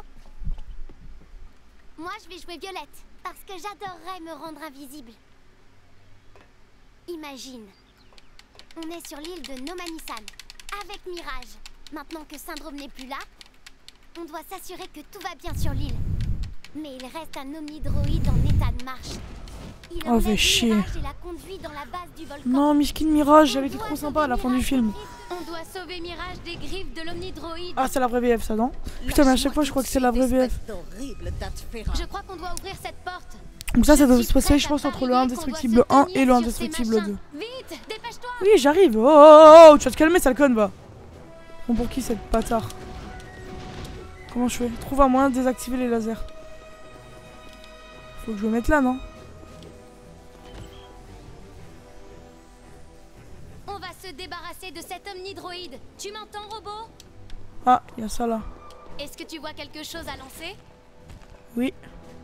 Moi, je vais jouer Violette, parce que j'adorerais me rendre invisible. Imagine, On est sur l'île de Nomanisan, avec Mirage. Maintenant que Syndrome n'est plus là, on doit s'assurer que tout va bien sur l'île. Mais il reste un omnidroïde en état de marche. Il Oh, fait chier. Mirage et la conduit dans la base du volcan. Non, Miskin Mirage, elle était trop sympa à la fin du film. On doit sauver Mirage des griffes de l'omnidroïde. Ah, c'est la vraie V F, ça, non? Putain, mais à chaque fois, je crois que c'est la vraie V F. Je crois qu'on doit ouvrir cette porte. Donc ça, ça doit se passer, je pense, entre le indestructible un et le indestructible deux. Vite, dépêche-toi. Oui, j'arrive. Oh, oh, oh, tu vas te calmer, sale conne, va. Bon, pour qui cette bâtard? Comment je fais? Trouve un moyen de désactiver les lasers. Faut que je le mette là, non? On va se débarrasser de cet omnidroïde. Tu m'entends, robot? Ah, il y a ça là. Est-ce que tu vois quelque chose à lancer? Oui.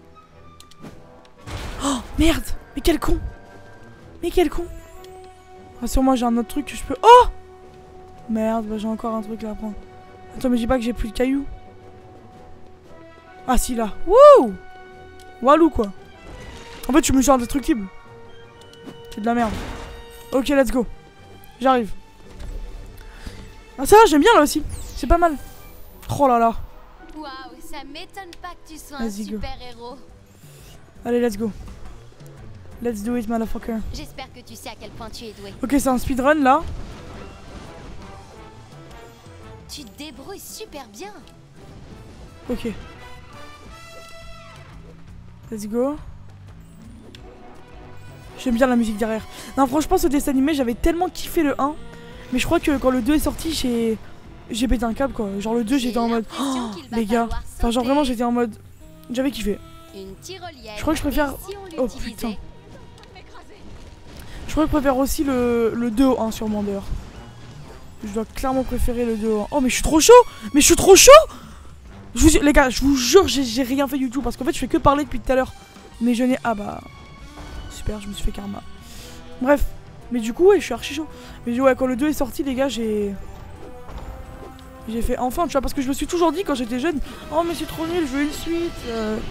Oh, merde! Mais quel con! Mais quel con! Rassure-moi, j'ai un autre truc que je peux... Oh! Merde, bah j'ai encore un truc là à prendre. Attends, mais dis pas que j'ai plus de cailloux. Ah si, là. Wouh! Walou, quoi. En fait, je me suis indestructible. C'est de la merde. Ok, let's go. J'arrive. Ah ça va, j'aime bien là aussi. C'est pas mal. Oh là là. Waouh, ça m'étonne pas que tu sois un Vas-y, go. super héros. Allez, let's go. Let's do it, motherfucker. J'espère que tu sais à quel point tu es doué. Ok, c'est un speedrun là. Tu te débrouilles super bien. Ok. Let's go. J'aime bien la musique derrière. Non, franchement, ce dessin animé, j'avais tellement kiffé le un. Mais je crois que quand le deux est sorti, j'ai j'ai pété un câble, quoi. Genre le deux, j'étais en mode... Oh, les gars. Enfin, genre vraiment, j'étais en mode... J'avais kiffé. Une tyrolienne. Je crois que je préfère... Si Oh putain. Je crois que je préfère aussi le, le deux au un sûrement d'ailleurs. Je dois clairement préférer le deux au un. Oh mais je suis trop chaud. Mais je suis trop chaud. Je vous, les gars, je vous jure, j'ai rien fait du tout. Parce qu'en fait, je fais que parler depuis tout à l'heure. Mais je n'ai... Ah bah... Super, je me suis fait karma. Bref. Mais du coup, ouais, je suis archi chaud. Mais ouais, quand le deux est sorti, les gars, j'ai... J'ai fait enfin, tu vois, parce que je me suis toujours dit quand j'étais jeune, oh mais c'est trop nul, je veux une suite. Euh...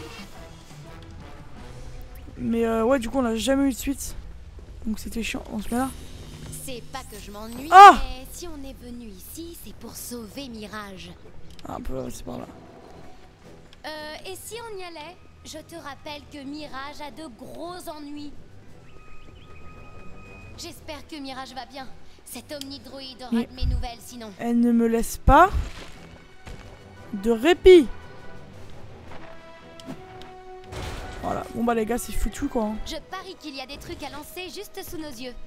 Mais euh, ouais, du coup, on n'a jamais eu de suite. Donc c'était chiant, on se met là. C'est pas que je m'ennuie, Ah mais si on est venu ici, c'est pour sauver Mirage. Un peu, c'est par là. Euh, et si on y allait? Je te rappelle que Mirage a de gros ennuis. J'espère que Mirage va bien. Cet omnidroïde aura Mais... de mes nouvelles sinon. Elle ne me laisse pas de répit. Voilà, bon bah les gars, c'est foutu quoi. Hein. Je parie qu'il y a des trucs à lancer juste sous nos yeux.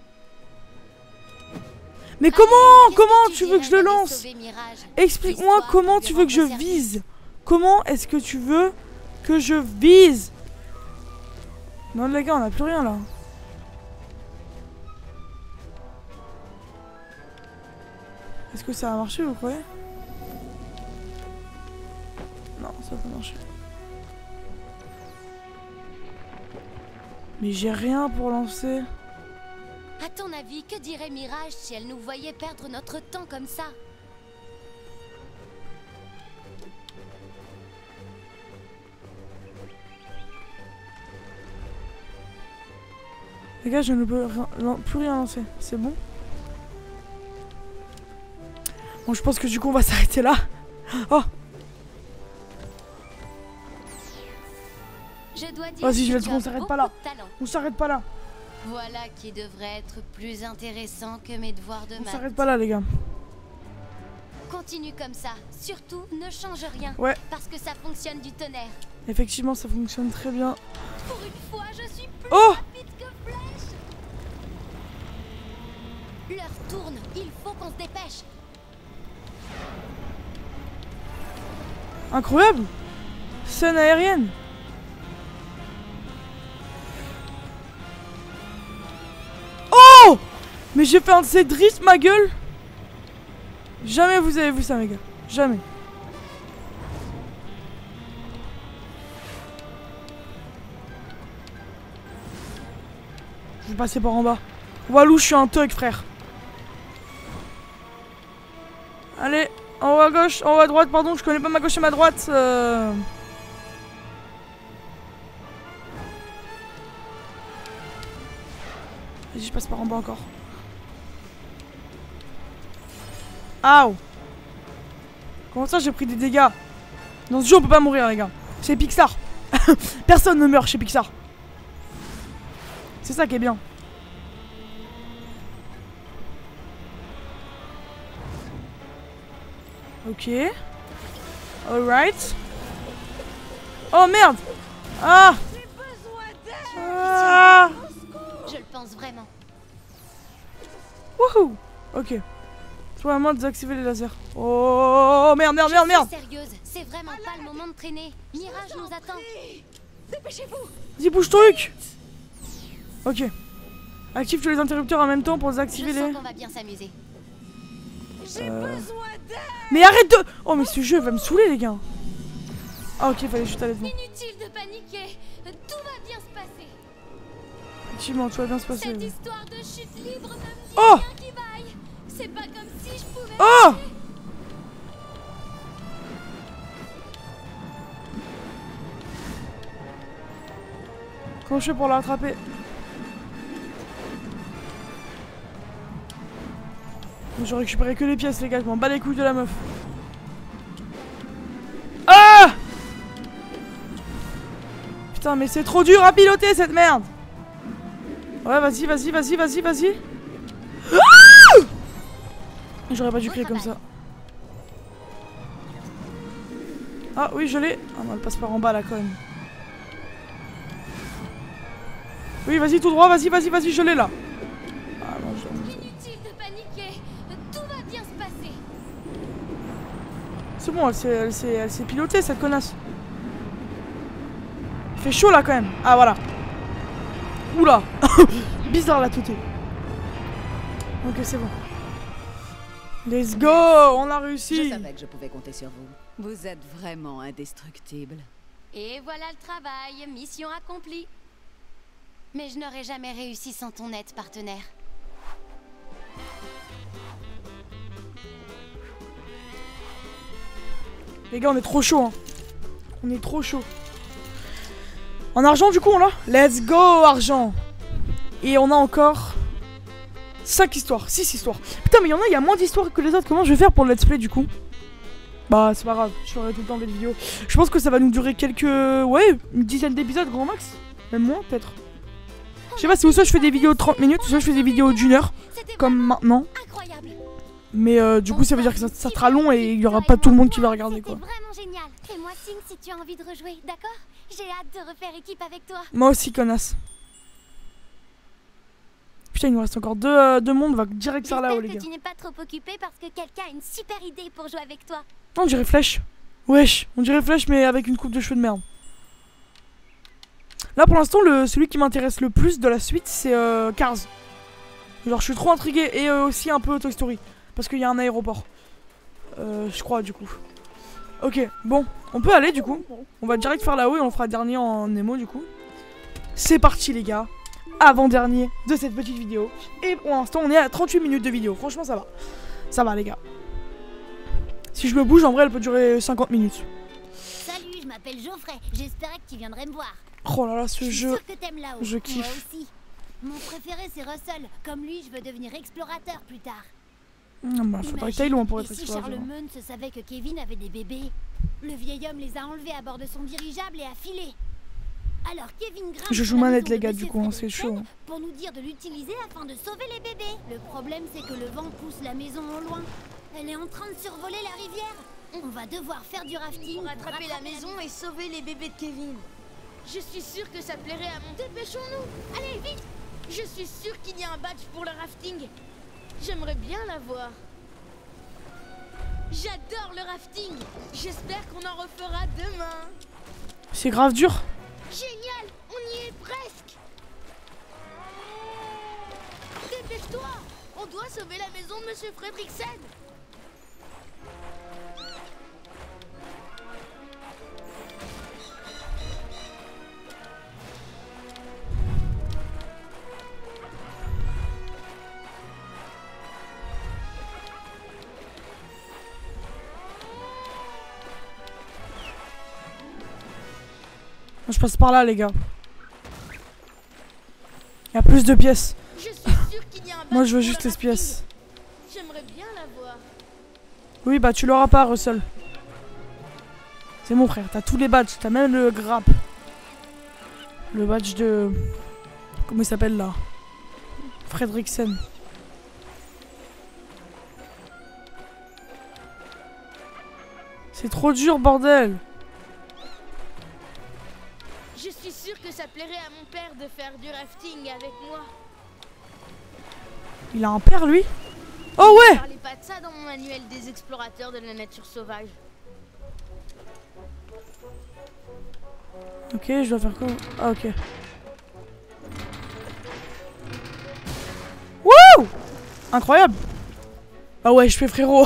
Mais Allez, comment Comment que tu veux que je le lance? Explique-moi comment tu veux que je vise. Comment est-ce que tu veux que je vise? Non les gars, on a plus rien là. Est-ce que ça va marcher, vous croyez? Non, ça va pas marcher. Mais j'ai rien pour lancer. À ton avis, que dirait Mirage si elle nous voyait perdre notre temps comme ça? Les gars, je ne peux rien, plus rien lancer. C'est bon? Bon, je pense que du coup, on va s'arrêter là. Oh! Vas-y, je vais on s'arrête pas là. On s'arrête pas là. Voilà qui devrait être plus intéressant que mes devoirs de maths. On s'arrête pas là, les gars. Continue comme ça. Surtout, ne change rien. Ouais. Parce que ça fonctionne du tonnerre. Effectivement, ça fonctionne très bien. Pour une fois, je suis plus oh rapide que flèche. L'heure tourne. Il faut qu'on se dépêche. Incroyable! Scène aérienne! Oh! Mais j'ai fait un de ces drifts, ma gueule! Jamais vous avez vu ça, mes gars. Jamais. Je vais passer par en bas. Walou, je suis un thug, frère. Allez. En haut à gauche, en haut à droite, pardon, je connais pas ma gauche et ma droite. Euh... Vas-y, je passe par en bas encore. Aouh. Comment ça j'ai pris des dégâts? Dans ce jeu on peut pas mourir les gars. C'est Pixar. Personne ne meurt chez Pixar. C'est ça qui est bien. Ok. Alright. Oh merde. Ah. Ah. Je le pense vraiment. Wouhou. Ok. Toi à moi de désactiver les lasers. Oh merde, merde, merde, merde. Je suis sérieuse, c'est vraiment pas le moment de traîner. Mirage nous attend. Dépêchez-vous. Vas-y, bouge truc. Ok. Active tous les interrupteurs en même temps pour désactiver Je les... sens qu'on va bien s'amuser. Euh... Mais arrête de... Oh mais ce jeu va me saouler les gars. Ah ok, fallait juste aller devant. Inutile de paniquer. Tout va bien se passer. Effectivement, tout va bien se passer. Cette Ouais. histoire de chute libre ne me dit Oh rien qui vaille. C'est pas comme si je pouvais... Oh. Comment je fais pour la rattraper? Je récupérais que les pièces les gars, je m'en bats les couilles de la meuf. Ah! Putain mais c'est trop dur à piloter cette merde. Ouais vas-y, vas-y, vas-y, vas-y, vas-y. Ah! J'aurais pas dû crier comme ça. Ah oui je l'ai. Ah non elle passe par en bas là quand même. Oui vas-y tout droit, vas-y, vas-y, vas-y, je l'ai là. Ah non je l'ai. Inutile de paniquer. Tout va bien se passer. C'est bon, elle s'est, elle s'est, elle s'est pilotée cette connasse. Il fait chaud là quand même. Ah voilà. Oula. Bizarre la toutée. Ok c'est bon. Let's go, on a réussi. Je savais que je pouvais compter sur vous. Vous êtes vraiment indestructible. Et voilà le travail, mission accomplie. Mais je n'aurais jamais réussi sans ton aide, partenaire. Les gars, on est trop chaud. Hein. On est trop chaud. En argent, du coup, on l'a. Let's go, argent. Et on a encore cinq histoires, six histoires. Putain, mais il y en a, il y a moins d'histoires que les autres. Comment je vais faire pour le let's play, du coup? Bah, c'est pas grave. Je ferai tout le temps des vidéos. Je pense que ça va nous durer quelques... Ouais, une dizaine d'épisodes, grand max. Même moins, peut-être. Je sais pas si soit je fais des vidéos de trente minutes, soit je fais des vidéos d'une heure. Comme maintenant. Mais euh, du coup, ça veut dire que ça, ça sera long et il y aura pas tout le monde qui va regarder, quoi. Vraiment génial. Fais-moi signe si tu as envie de rejouer, d'accord? J'ai hâte de refaire équipe avec toi. Moi aussi, connasse. Putain, il nous reste encore deux, euh, deux mondes, on va direct vers là-haut, les gars. J'espère que tu n'es pas trop occupé parce que quelqu'un a une super idée pour jouer avec toi. On dirait Flèche. Wesh, on dirait Flèche, mais avec une coupe de cheveux de merde. Là, pour l'instant, le celui qui m'intéresse le plus de la suite, c'est euh, Cars. Genre, je suis trop intrigué. Et euh, aussi un peu Toy Story. Parce qu'il y a un aéroport. Euh, je crois, du coup. Ok, bon. On peut aller, du coup. On va direct faire là-haut et on fera dernier en Nemo, du coup. C'est parti, les gars. Avant-dernier de cette petite vidéo. Et pour l'instant, on est à trente-huit minutes de vidéo. Franchement, ça va. Ça va, les gars. Si je me bouge, en vrai, elle peut durer cinquante minutes. Salut, je m'appelle Geoffrey. J'espérais que tu viendrais me voir. Oh là là, ce je suis jeu. sûre que t'aimes là-haut. Je Moi kiffe. aussi. Mon préféré, c'est Russell. Comme lui, je veux devenir explorateur plus tard. Non, bah, faudrait que t'ailles loin pour être Et si explorateur. Charles Munn se savait que Kevin avait des bébés, le vieil homme les a enlevés à bord de son dirigeable et a filé. Alors Kevin grimpe Je joue sur la manette, maison les de gars, Monsieur du coup, hein, c'est Fredricksen chaud. pour nous dire de l'utiliser afin de sauver les bébés. Le problème, c'est que le vent pousse la maison au loin. Elle est en train de survoler la rivière. On va devoir faire du rafting pour attraper la maison et sauver les bébés de Kevin. Je suis sûre que ça plairait à mon... Dépêchons-nous. Allez, vite. Je suis sûre qu'il y a un badge pour le rafting. J'aimerais bien l'avoir. J'adore le rafting. J'espère qu'on en refera demain. C'est grave dur. Génial, on y est presque. Dépêche-toi. On doit sauver la maison de Monsieur Fredricksen. Je passe par là, les gars. Il y a plus de pièces. Je suis sûre qu'il y a un Moi, je veux badge juste pour les le pièces. rafting. J'aimerais bien l'avoir. Oui, bah tu l'auras pas, Russell. C'est mon frère, t'as tous les badges, t'as même le grappe. Le badge de... Comment il s'appelle là? Fredriksen. C'est trop dur, bordel. Je suis sûre que ça plairait à mon père de faire du rafting avec moi. Il a un père, lui? Oh ouais! Je parlais pas de ça dans mon manuel des explorateurs de la nature sauvage. Ok, je dois faire quoi? Ah, ok. Wouh! Incroyable! Ah ouais, je fais frérot.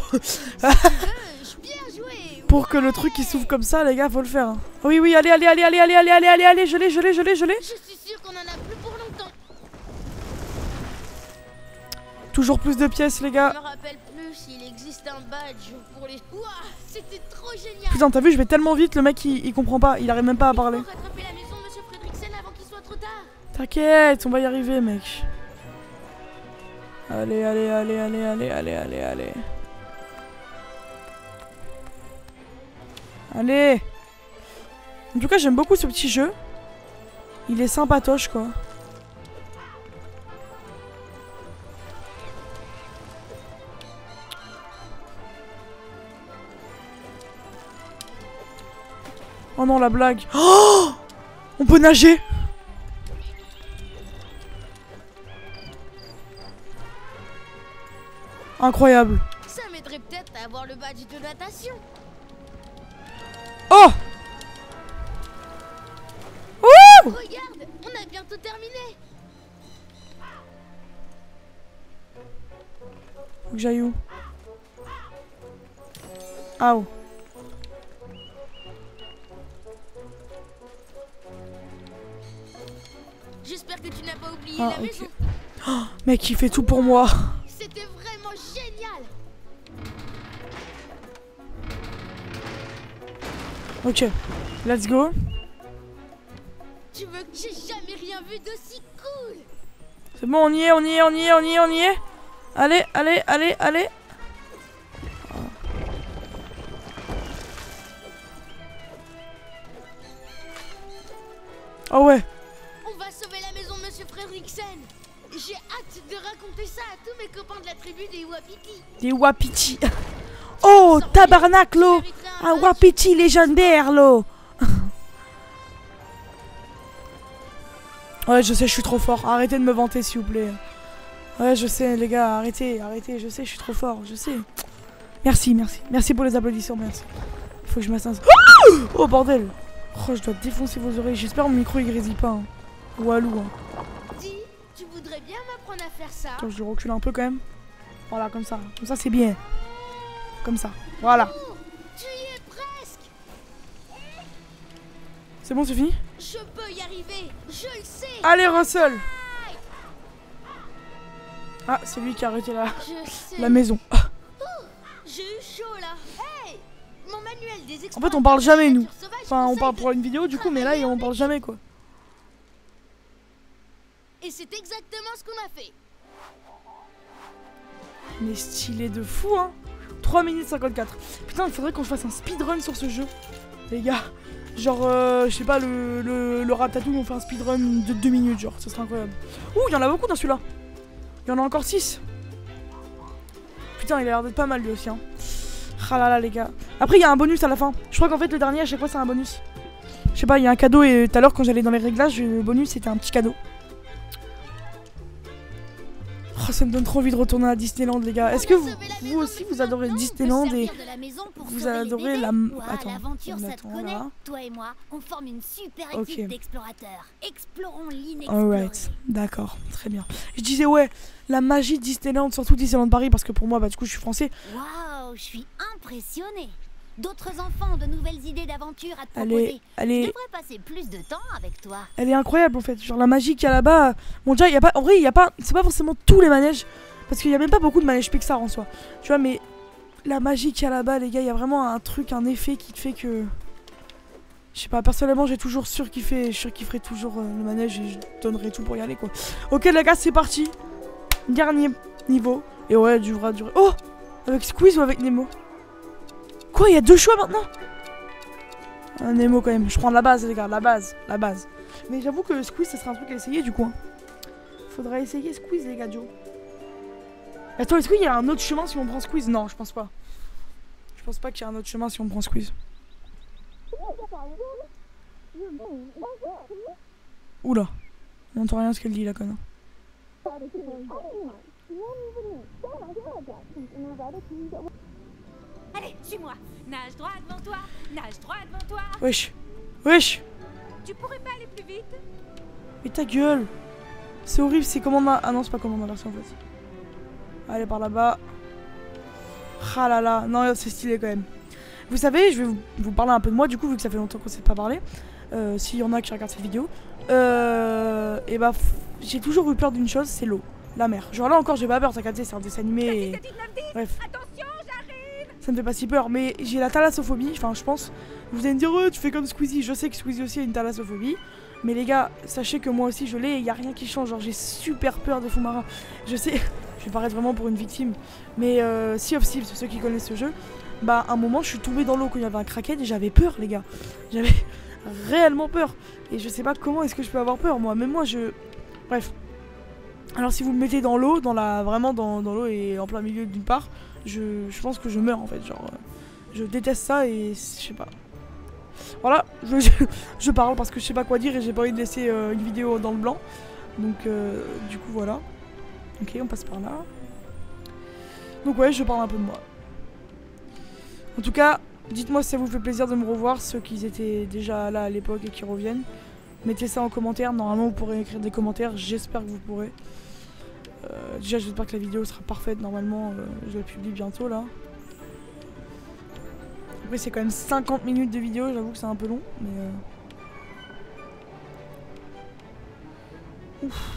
Pour que le truc il s'ouvre comme ça, les gars, faut le faire. Hein. Oui, oui, allez, allez, allez, allez, allez, allez, allez, allez, allez, je l'ai, je l'ai, je l'ai, je l'ai. Je suis sûre qu'on en a plus pour longtemps. Toujours plus de pièces, les gars. Je me rappelle plus s'il existe un badge pour les... Ouah, c'était trop génial. Putain, t'as vu, je vais tellement vite, le mec il, il comprend pas, il arrive même pas à parler. Rattraper la maison de Monsieur Fredriksen avant qu'il soit trop tard. T'inquiète, on va y arriver, mec. Allez, allez, allez, allez, allez, allez, allez, allez. Allez. En tout cas, j'aime beaucoup ce petit jeu. Il est sympatoche, quoi. Oh non, la blague. Oh! On peut nager. Incroyable. Ça m'aiderait peut-être à avoir le badge de natation. Oh! Wouh! Regarde, on a bientôt terminé. Faut que j'aille où? Ah oh. J'espère que tu n'as pas oublié Ah, la okay. maison. Oh, mec, il fait tout pour moi. C'était vraiment génial. Ok, let's go. Tu veux que j'ai jamais rien vu d'aussi cool? C'est bon, on y est, on y est, on y est, on y est, on y est. Allez, allez, allez, allez. Oh ouais. On va sauver la maison de Monsieur Fredriksen. J'ai hâte de raconter ça à tous mes copains de la tribu des Wapiti. Des Wapiti. Oh, tabarnak, l'eau. Un Wapiti légendaire, l'eau. Ouais, je sais, je suis trop fort. Arrêtez de me vanter, s'il vous plaît. Ouais, je sais, les gars, arrêtez, arrêtez. Je sais, je suis trop fort, je sais. Merci, merci. Merci pour les applaudissements, merci. Il faut que je m'assince. Oh, bordel. Oh, je dois défoncer vos oreilles. J'espère que mon micro il grésille pas. Hein. Walou. Hein. Dis, tu voudrais bien m'apprendre à faire ça? Attends, je recule un peu quand même. Voilà, comme ça. Comme ça, c'est bien. Comme ça. Voilà. Oh, tu y es presque. C'est bon, c'est fini? Je peux y arriver. Je le sais. Allez, Russell. Ah, c'est lui qui a arrêté la, la maison. Oh, j'ai eu chaud là. Hey, mon manuel des en fait, on parle jamais, nous. Enfin, on parle pour une vidéo, du coup, mais là, on parle jamais, quoi. Et c'est exactement ce qu'on a fait. Mais stylé de fou, hein. trois minutes cinquante-quatre. Putain, il faudrait qu'on fasse un speedrun sur ce jeu. Les gars. Genre, euh, je sais pas, le, le, le Ratatouille, on fait un speedrun de deux minutes, genre. Ça serait incroyable. Ouh, il y en a beaucoup dans celui-là. Il y en a encore six. Putain, il a l'air d'être pas mal, lui aussi, hein. Ah là là, les gars. Après, il y a un bonus à la fin. Je crois qu'en fait, le dernier, à chaque fois, c'est un bonus. Je sais pas, il y a un cadeau et tout à l'heure, quand j'allais dans les réglages, le bonus, c'était un petit cadeau. Oh, ça me donne trop envie de retourner à Disneyland, les gars. Est-ce que vous, vous aussi, vous adorez Disneyland et vous adorez la... Attends, l'aventure, ça te connaît. Toi et moi, on forme une super équipe okay. d'explorateurs. Explorons l'inexploré. Alright, d'accord, très bien. Je disais, ouais, la magie de Disneyland, surtout Disneyland Paris, parce que pour moi, bah, du coup, je suis français. Waouh, je suis impressionnée. D'autres enfants ont de nouvelles idées d'aventure à te elle proposer. Est, elle est... Je devrais passer plus de temps avec toi. Elle est incroyable en fait. Genre la magie qu'il y a là-bas. Bon déjà, il y a pas. En vrai, il y a pas. C'est pas forcément tous les manèges, parce qu'il y a même pas beaucoup de manèges Pixar en soi. Tu vois, mais la magie qu'il y a là-bas, les gars, il y a vraiment un truc, un effet qui te fait que. Je sais pas. Personnellement, j'ai toujours surkiffé, je surkifferai toujours euh, le manège et je donnerai tout pour y aller quoi. Ok les gars, c'est parti. Dernier niveau. Et ouais, du vrai, du. Oh, avec Squeeze ou avec Nemo? Quoi, il y a deux choix maintenant? Un Nemo quand même. Je prends la base, les gars, la base, la base. Mais j'avoue que Squeeze, ça serait un truc à essayer du coup. Hein. Faudrait essayer Squeeze, les gars, Joe. Attends, est-ce qu'il y a un autre chemin si on prend Squeeze? Non, je pense pas. Je pense pas qu'il y a un autre chemin si on prend Squeeze. Oula, on entend rien ce qu'elle dit, la conne. Allez, suis-moi. Nage droit devant toi. Nage droit devant toi. Wesh. Wesh. Tu pourrais pas aller plus vite? Mais ta gueule. C'est horrible, c'est commande... Ah non, c'est pas commande inversée en fait. Allez, par là-bas. Ah là là. Non, c'est stylé quand même. Vous savez, je vais vous, vous parler un peu de moi du coup, vu que ça fait longtemps qu'on s'est pas parlé. Euh, S'il y en a qui regardent cette vidéo. Euh, et bah, j'ai toujours eu peur d'une chose, c'est l'eau. La mer. Genre là encore, j'ai pas peur, t'as capté, c'est un dessin animé et... Bref. Attention, j'arrive. Ça me fait pas si peur, mais j'ai la thalassophobie, enfin je pense. Vous allez me dire, oh, tu fais comme Squeezie. Je sais que Squeezie aussi a une thalassophobie. Mais les gars, sachez que moi aussi je l'ai et y a rien qui change. Genre j'ai super peur des fonds marins. Je sais, je vais paraître vraiment pour une victime. Mais euh, Sea of Thieves, ceux qui connaissent ce jeu, bah à un moment je suis tombée dans l'eau quand il y avait un kraken et j'avais peur, les gars. J'avais réellement peur. Et je sais pas comment est-ce que je peux avoir peur, moi. Même moi, je... Bref. Alors si vous me mettez dans l'eau, dans la... vraiment dans, dans l'eau et en plein milieu d'une part, je... je pense que je meurs en fait. Genre, euh, je déteste ça et je sais pas. Voilà, je, je, je parle parce que je sais pas quoi dire et j'ai pas envie de laisser euh, une vidéo dans le blanc. Donc euh, du coup voilà. Ok, on passe par là. Donc ouais, je parle un peu de moi. En tout cas, dites-moi si ça vous fait plaisir de me revoir, ceux qui étaient déjà là à l'époque et qui reviennent. Mettez ça en commentaire, normalement vous pourrez écrire des commentaires, j'espère que vous pourrez. Euh, déjà j'espère que la vidéo sera parfaite, normalement euh, je la publie bientôt là. Après c'est quand même cinquante minutes de vidéo, j'avoue que c'est un peu long, mais... Euh... Ouf.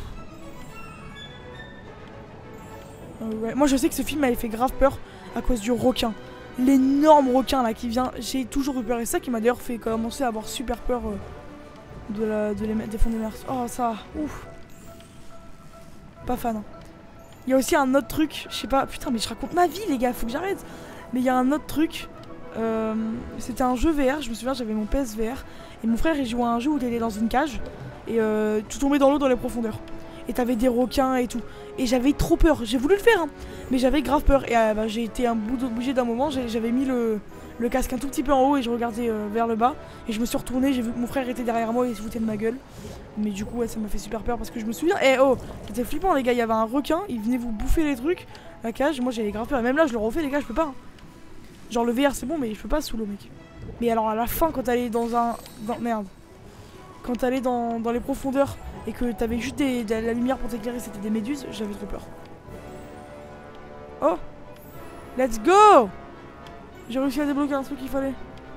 Euh, ouais. Moi je sais que ce film m'avait fait grave peur à cause du requin. L'énorme requin là qui vient, j'ai toujours eu peur. Et ça qui m'a d'ailleurs fait commencer à avoir super peur euh, de, la, de les, des fonds des mers. Oh ça, ouf. Pas fan. Hein. Il y a aussi un autre truc, je sais pas, putain mais je raconte ma vie les gars, faut que j'arrête. Mais il y a un autre truc, euh, c'était un jeu V R, je me souviens j'avais mon P S V R. Et mon frère il jouait à un jeu où t'étais dans une cage et euh, tu tombais dans l'eau dans les profondeurs. Et t'avais des requins et tout. Et j'avais trop peur, j'ai voulu le faire hein, mais j'avais grave peur. Et euh, bah, j'ai été un bout bougé d'un moment, j'avais mis le, le casque un tout petit peu en haut et je regardais euh, vers le bas. Et je me suis retournée, j'ai vu que mon frère était derrière moi et il se foutait de ma gueule. Mais du coup ouais, ça m'a fait super peur parce que je me souviens, eh oh, c'était flippant les gars, il y avait un requin, il venait vous bouffer les trucs, la cage, moi j'avais grave peur. Et même là je le refais les gars, je peux pas. Hein. Genre le V R c'est bon mais je peux pas sous l'eau mec. Mais alors à la fin quand t'allais dans un... Dans... Merde. Quand t'allais dans, dans les profondeurs et que t'avais juste des, de la lumière pour t'éclairer, c'était des méduses, j'avais trop peur. Oh, let's go. J'ai réussi à débloquer un truc qu'il fallait.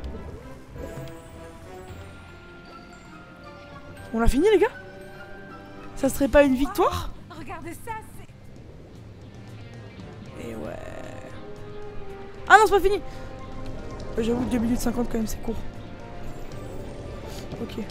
On l'a fini les gars? Ça serait pas une victoire? Oh, regardez ça, c'est... Et ouais... Ah non c'est pas fini. J'avoue que deux minutes cinquante quand même c'est court. Ok.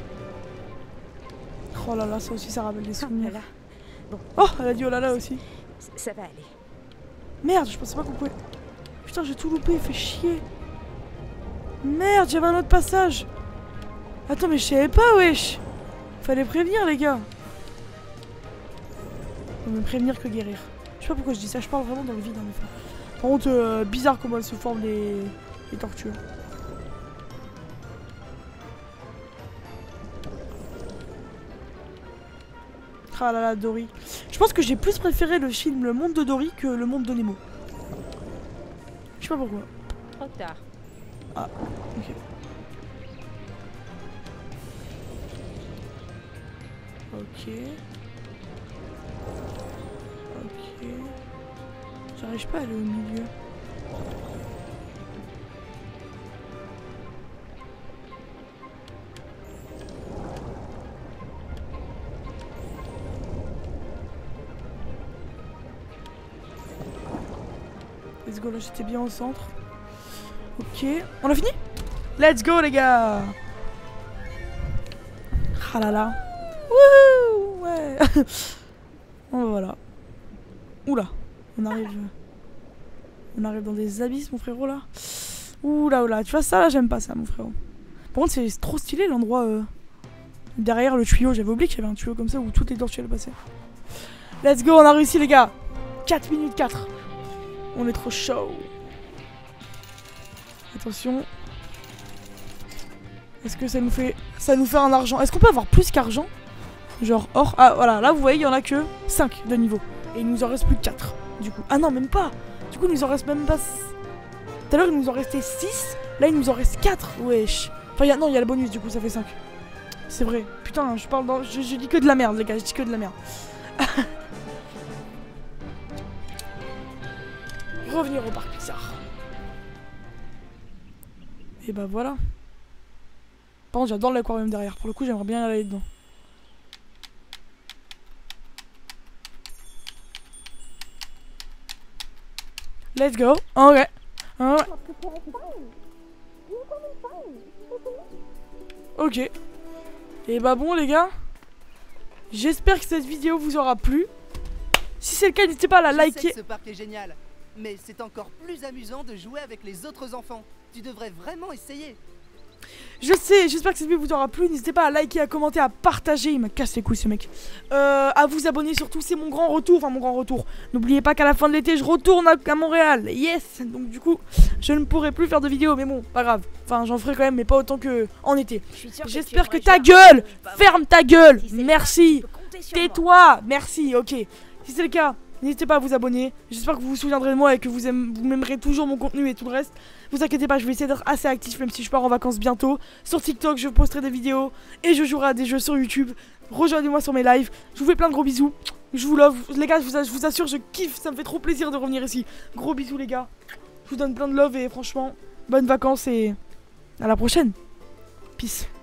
Oh là là, ça aussi ça rappelle des souvenirs. Bon. Oh, elle a dit oh là là aussi. Ça va aller. Merde, je pensais pas qu'on pouvait... Putain, j'ai tout loupé, fait chier. Merde, j'avais un autre passage. Attends, mais je savais pas, wesh. Fallait prévenir, les gars. Faut me prévenir que guérir. Je sais pas pourquoi je dis ça, je parle vraiment dans le vide, en effet. Par contre, euh, bizarre comment elles se forment les, les tortues. Ah là là, Dory. Je pense que j'ai plus préféré le film Le Monde de Dory que Le Monde de Nemo. Je sais pas pourquoi. Trop tard. Ah, ok. Ok. Ok. J'arrive pas à aller au milieu. Let's go, là j'étais bien au centre. Ok, on a fini? Let's go les gars. Ah là là. Wouhou. Ouais. Bon voilà. Oula, on arrive. On arrive dans des abysses mon frérot là. Oula oula, tu vois ça là, j'aime pas ça mon frérot. Par contre c'est trop stylé l'endroit euh, derrière le tuyau, j'avais oublié qu'il y avait un tuyau comme ça où toutes les tortues allaient passer. Let's go, on a réussi les gars. quatre minutes quatre. On est trop chaud. Attention. Est-ce que ça nous fait ça nous fait un argent? Est-ce qu'on peut avoir plus qu'argent? Genre or. Ah voilà, là vous voyez, il y en a que cinq de niveau. Et il nous en reste plus que quatre du coup. Ah non, même pas. Du coup, il nous en reste même pas. Tout à l'heure, il nous en restait six. Là, il nous en reste quatre. Wesh. Enfin, y a... non, il y a le bonus, du coup, ça fait cinq. C'est vrai. Putain, je parle dans... Je, je dis que de la merde, les gars. Je dis que de la merde. Revenir au parc Pixar. Et bah voilà. Par contre, j'adore l'aquarium derrière. Pour le coup, j'aimerais bien aller dedans. Let's go. Ok. Ok. Ok. Et bah bon les gars. J'espère que cette vidéo vous aura plu. Si c'est le cas, n'hésitez pas à la liker. Je sais que ce parc est génial, mais c'est encore plus amusant de jouer avec les autres enfants. Tu devrais vraiment essayer. Je sais, j'espère que cette vidéo vous aura plu. N'hésitez pas à liker, à commenter, à partager. Il me casse les couilles ce mec. Euh, à vous abonner surtout, c'est mon grand retour. Enfin mon grand retour. N'oubliez pas qu'à la fin de l'été je retourne à, à Montréal. Yes. Donc du coup je ne pourrai plus faire de vidéos. Mais bon, pas grave. Enfin j'en ferai quand même, mais pas autant que en été. J'espère que, que ta gueule. Ferme ta gueule. Si merci. Tais-toi. Merci, ok. Si c'est le cas, n'hésitez pas à vous abonner. J'espère que vous vous souviendrez de moi et que vous, aime, vous m'aimerez toujours mon contenu et tout le reste. Vous inquiétez pas, je vais essayer d'être assez actif même si je pars en vacances bientôt. Sur TikTok, je posterai des vidéos et je jouerai à des jeux sur YouTube. Rejoignez-moi sur mes lives. Je vous fais plein de gros bisous. Je vous love. Les gars, je vous, je vous assure, je kiffe. Ça me fait trop plaisir de revenir ici. Gros bisous les gars. Je vous donne plein de love et franchement, bonnes vacances et à la prochaine. Peace.